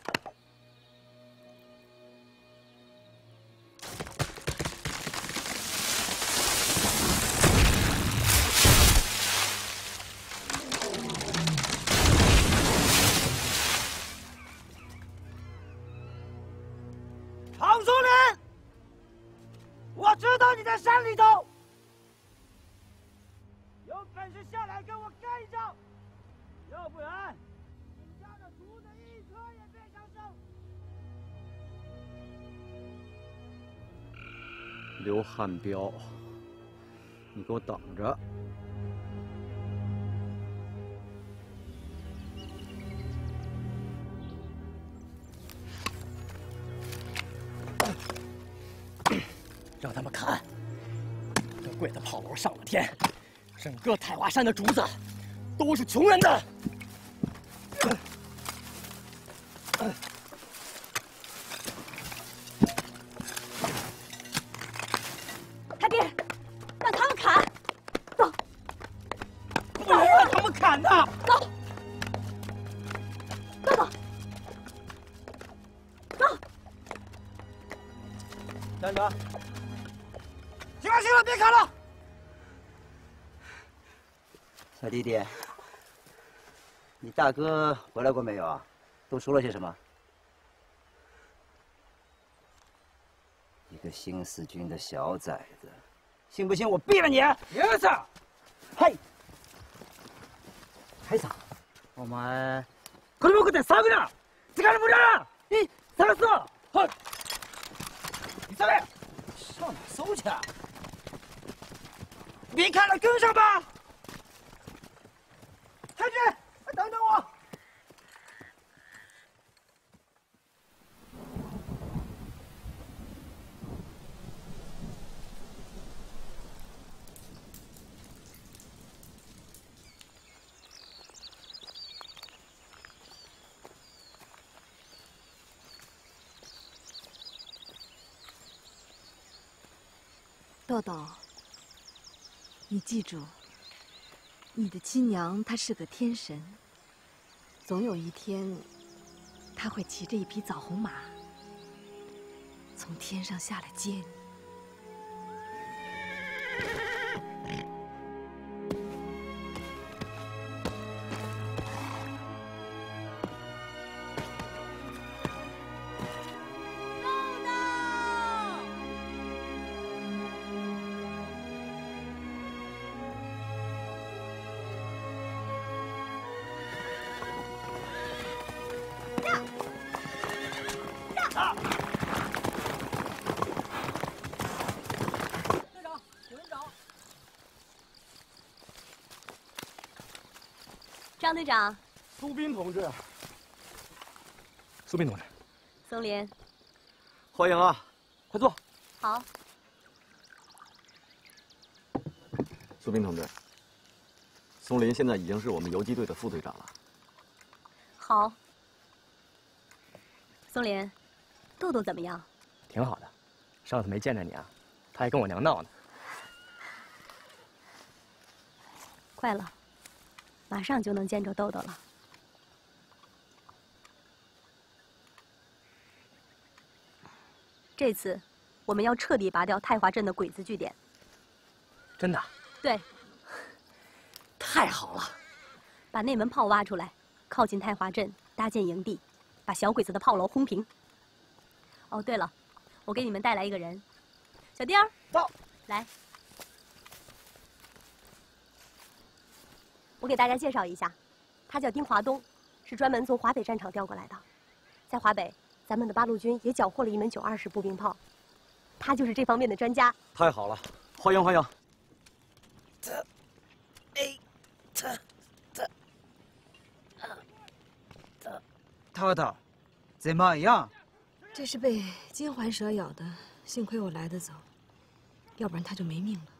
唐松林，我知道你在山里头，有本事下来跟我干一仗，要不然你家的竹子一棵也别想生。 刘汉彪，你给我等着！ 让他们砍！这鬼子炮楼上了天，整个太华山的竹子都是穷人的。 太弟，让他们砍，走。 不能让他们砍的。 走，走走，走。 站着！行了行了，别砍了。小弟弟，你大哥回来过没有啊？都说了些什么？一个新四军的小崽子，信不信我毙了你？ 别子， 嘿， 海さん、お前この僕で騒ぐな。時間の無駄だ。探すぞ。はい。急げ。 上哪搜去啊？别看了，跟上吧。太君，等等我。 豆豆，你记住，你的亲娘她是个天神，总有一天，她会骑着一匹枣红马，从天上下来接你。 张队长， 苏斌同志， 苏斌同志， 松林， 欢迎啊，快坐。 好。 苏斌同志，松林现在已经是我们游击队的副队长了。 好。松林，豆豆怎么样？ 挺好的，上次没见着你啊，他还跟我娘闹呢。 快了。马上就能见着豆豆了。这次，我们要彻底拔掉太华镇的鬼子据点。 真的？ 对。 太好了！ 把内门炮挖出来，靠近太华镇搭建营地，把小鬼子的炮楼轰平。哦，对了，我给你们带来一个人，小丁儿， 到， 来。我给大家介绍一下，他叫丁华东，是专门从华北战场调过来的。在华北，咱们的八路军也缴获了一门920步兵炮，他就是这方面的专家。 太好了，欢迎欢迎。 豆豆，怎么样？ 这是被金环蛇咬的，幸亏我来得早，要不然他就没命了。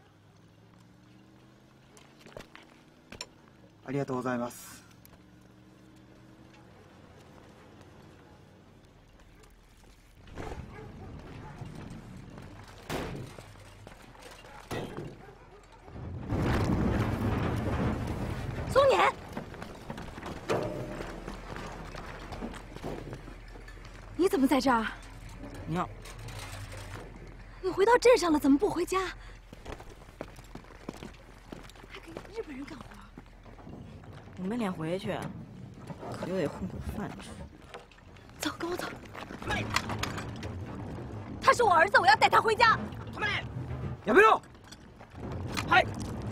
ありがとうございます。 松年，你怎么在这儿？ 娘， 你回到镇上了，怎么不回家？还给日本人干活？ 我没脸回去，可就得混口饭吃。 走，跟我走。他是我儿子，我要带他回家。 也不用。嗨。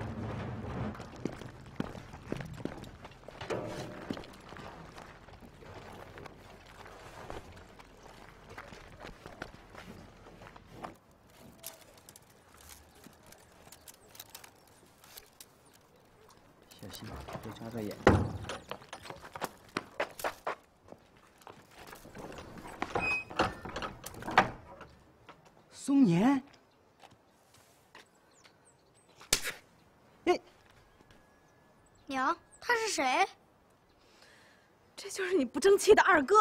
小心，别扎着眼睛。松年。 娘，他是谁？ 这就是你不争气的二哥。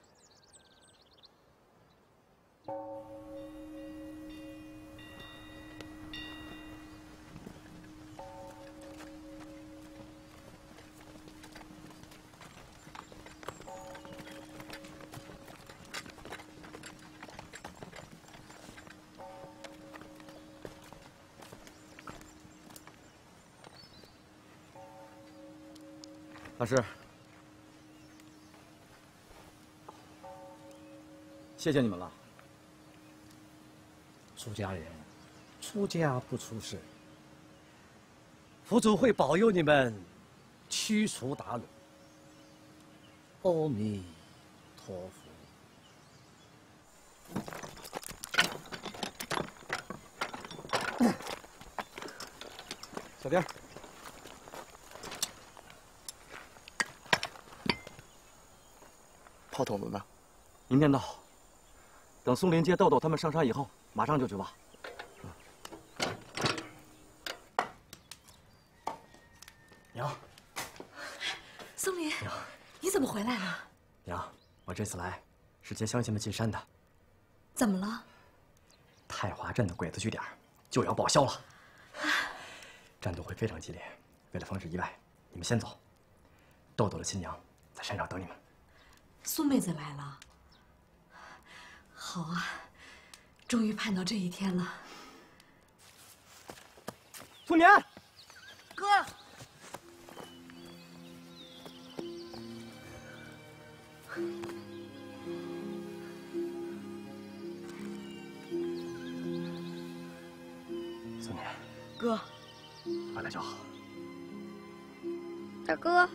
大师，谢谢你们了。 出家人，出家不出事。佛祖会保佑你们驱除鞑虏。阿弥陀佛。 小丁。 炮筒子呢？ 明天到。等松林接豆豆他们上山以后，马上就去挖。 娘， 松林，你怎么回来了？ 娘，我这次来是接乡亲们进山的。 怎么了？ 太华镇的鬼子据点就要报销了，战斗会非常激烈。为了防止意外，你们先走。豆豆的亲娘在山上等你们。 孙妹子来了，好啊，终于盼到这一天了。 松年， 哥， 松年， 哥， 回来就好。 大哥。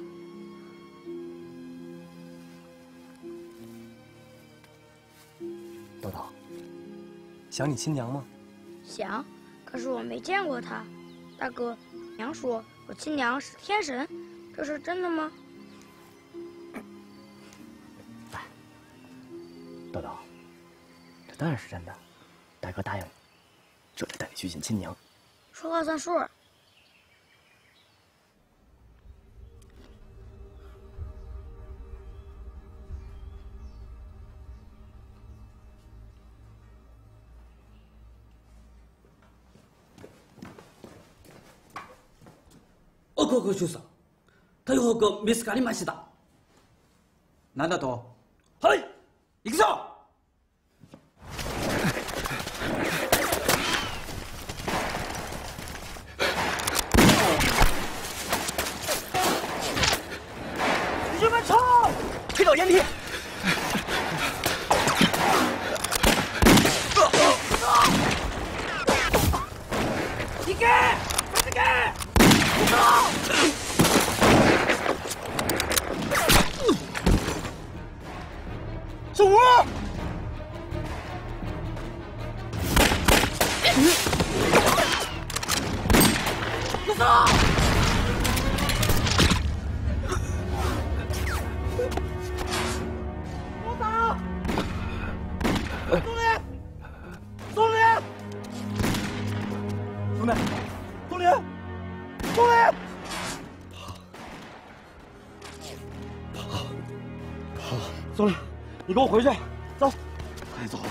豆豆，想你亲娘吗？ 想，可是我没见过她。大哥，娘说我亲娘是天神，这是真的吗？ 来，豆豆，这当然是真的。大哥答应你，这就带你去见亲娘。 说话算数。 ご主さん、逮捕が見つかりました。 なんだと？ はい、行くぞ。 弟兄们冲！ 推倒烟梯！ 行け！行け！ 小吴， 快走！我走！松林，松林， 兄弟，松林，松林。 松林，你跟我回去，走，快走！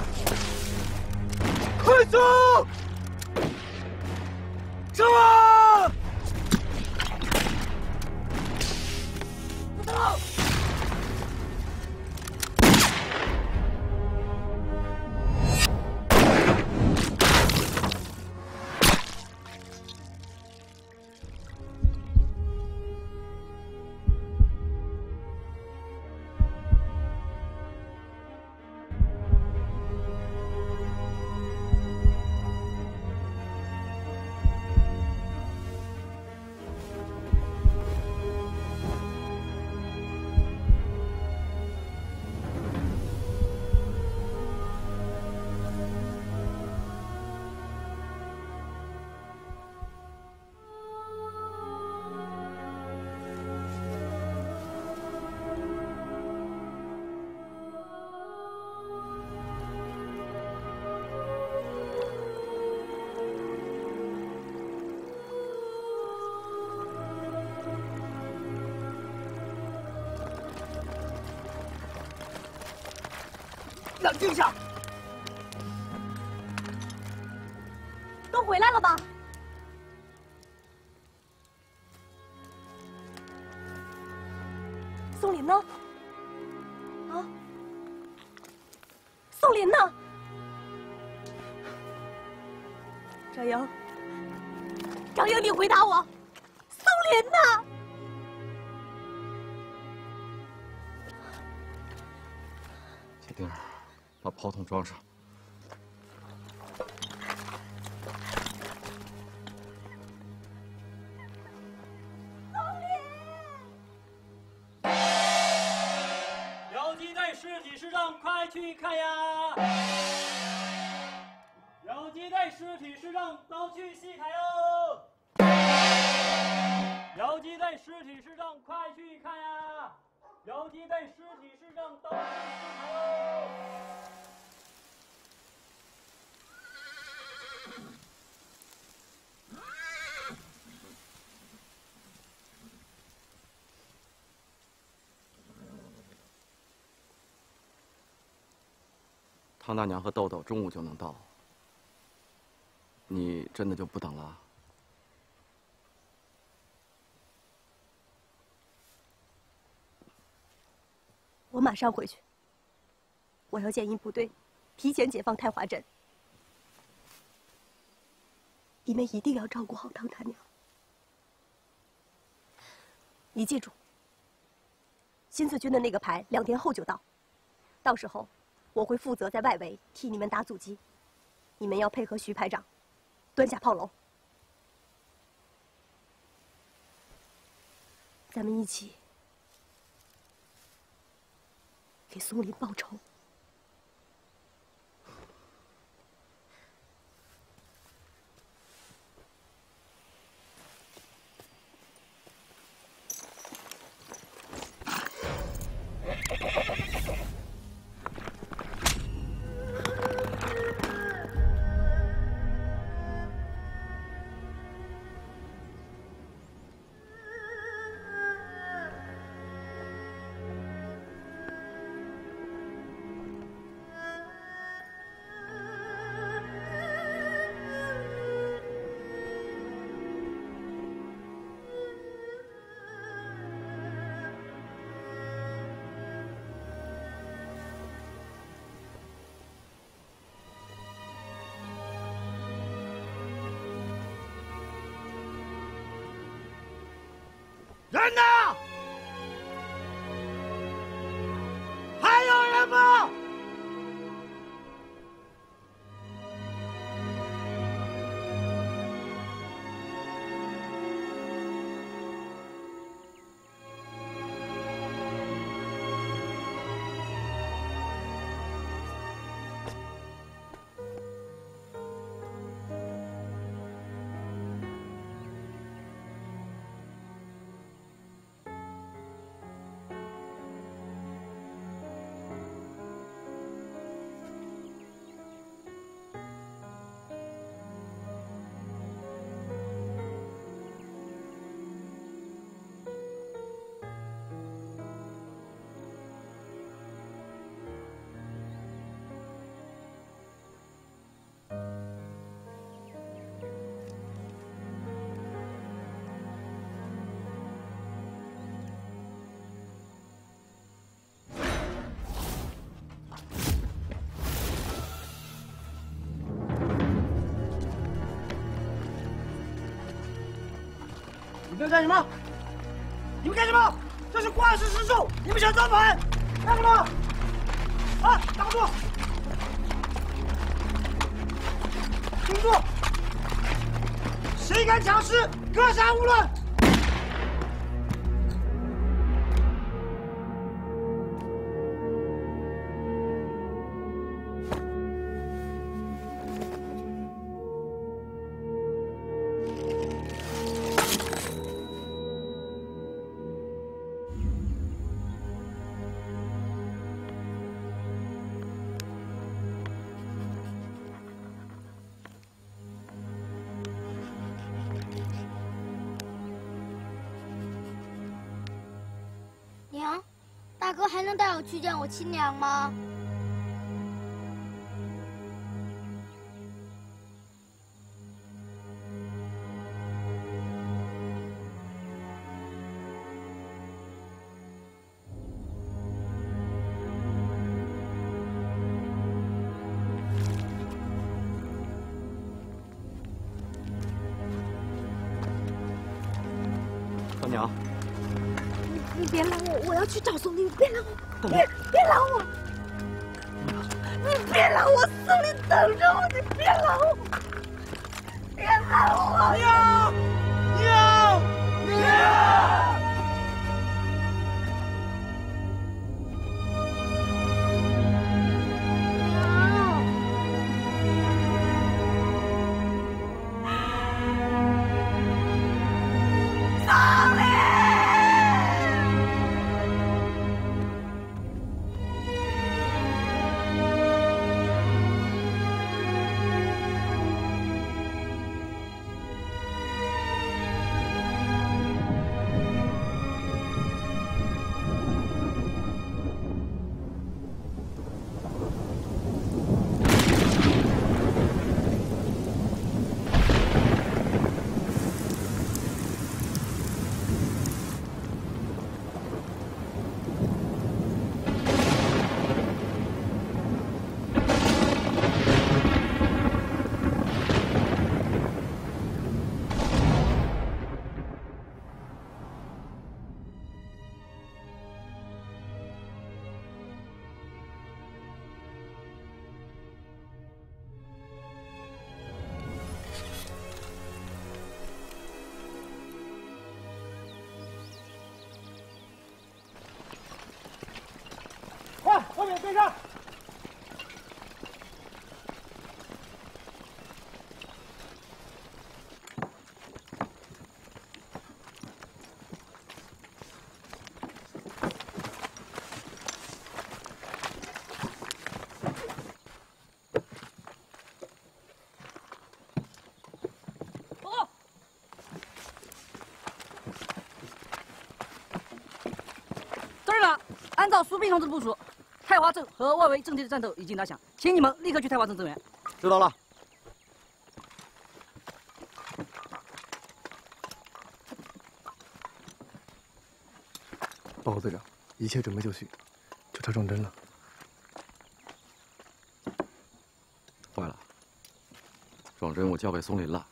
快走！上啊！ 冷静下。都回来了吧？宋林呢？啊？宋林呢？张英，张英，你回答我，宋林呢？ 铁丁儿，把炮筒装上。 有鸡队尸体市场，快去看呀！有鸡队尸体市场，都去细看哟！有鸡队尸体市场，快去看呀！有鸡队尸体市场，都去细看哟！ 唐大娘和豆豆中午就能到，你真的就不等了？ 我马上回去。我要建议部队提前解放太华镇。你们一定要照顾好唐大娘。你记住，新四军的那个排2天后就到，到时候我会负责在外围替你们打阻击，你们要配合徐排长，端下炮楼。咱们一起给松林报仇。 人呢？还有人吗？你们干什么？你们干什么？这是挂失失重，你们想造反？干什么？啊！挡住！停住！谁敢抢尸，格杀勿论！ 娘，大哥还能带我去见我亲娘吗？ 娘， 你别拦我，我要去找宋林，你别拦我，别拦我，你别拦我，宋林等着我，你别拦我，别拦我！ 娘，娘！ 快，后面跟上！ 队长，按照苏斌同志的部署，太华镇和外围阵地的战斗已经打响，请你们立刻去太华镇增援。 知道了。报告队长，一切准备就绪，就差撞针了。 坏了，撞针我交给松林了。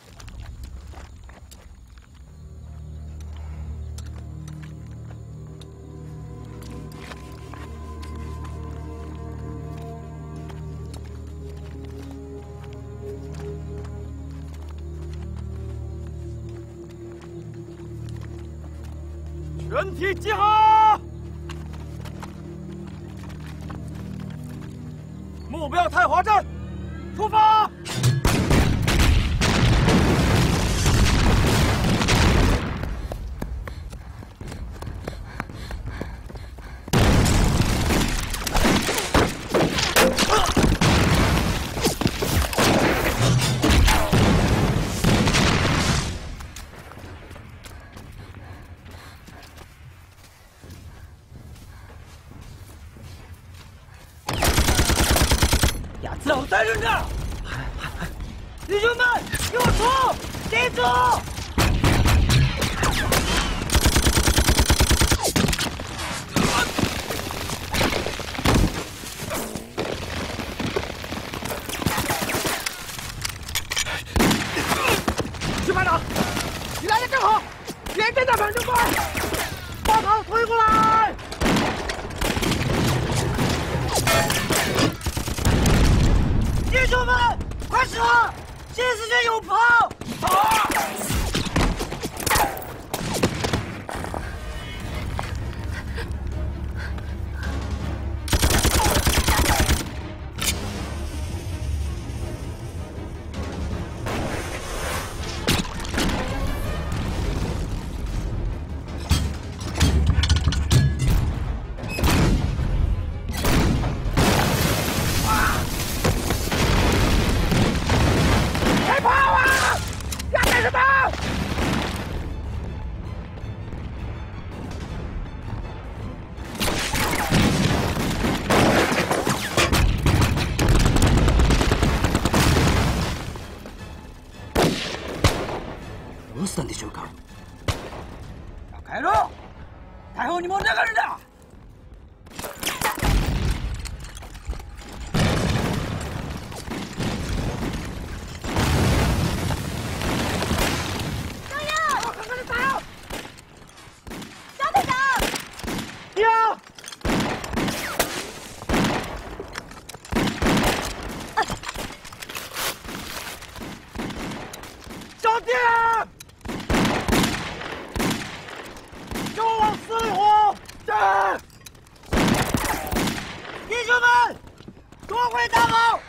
全体集合！目标太华镇，出发！ 老三人这儿，弟兄们，给我冲！接住！ 徐排长，你来的正好，沿着那反正快，把他推过来！ 弟兄们，快撤！新四军有炮！跑！ どうしたんでしょうか。 开路！太后，你们这个人的。 快定！就往死里轰！是！弟兄们，夺回大炮！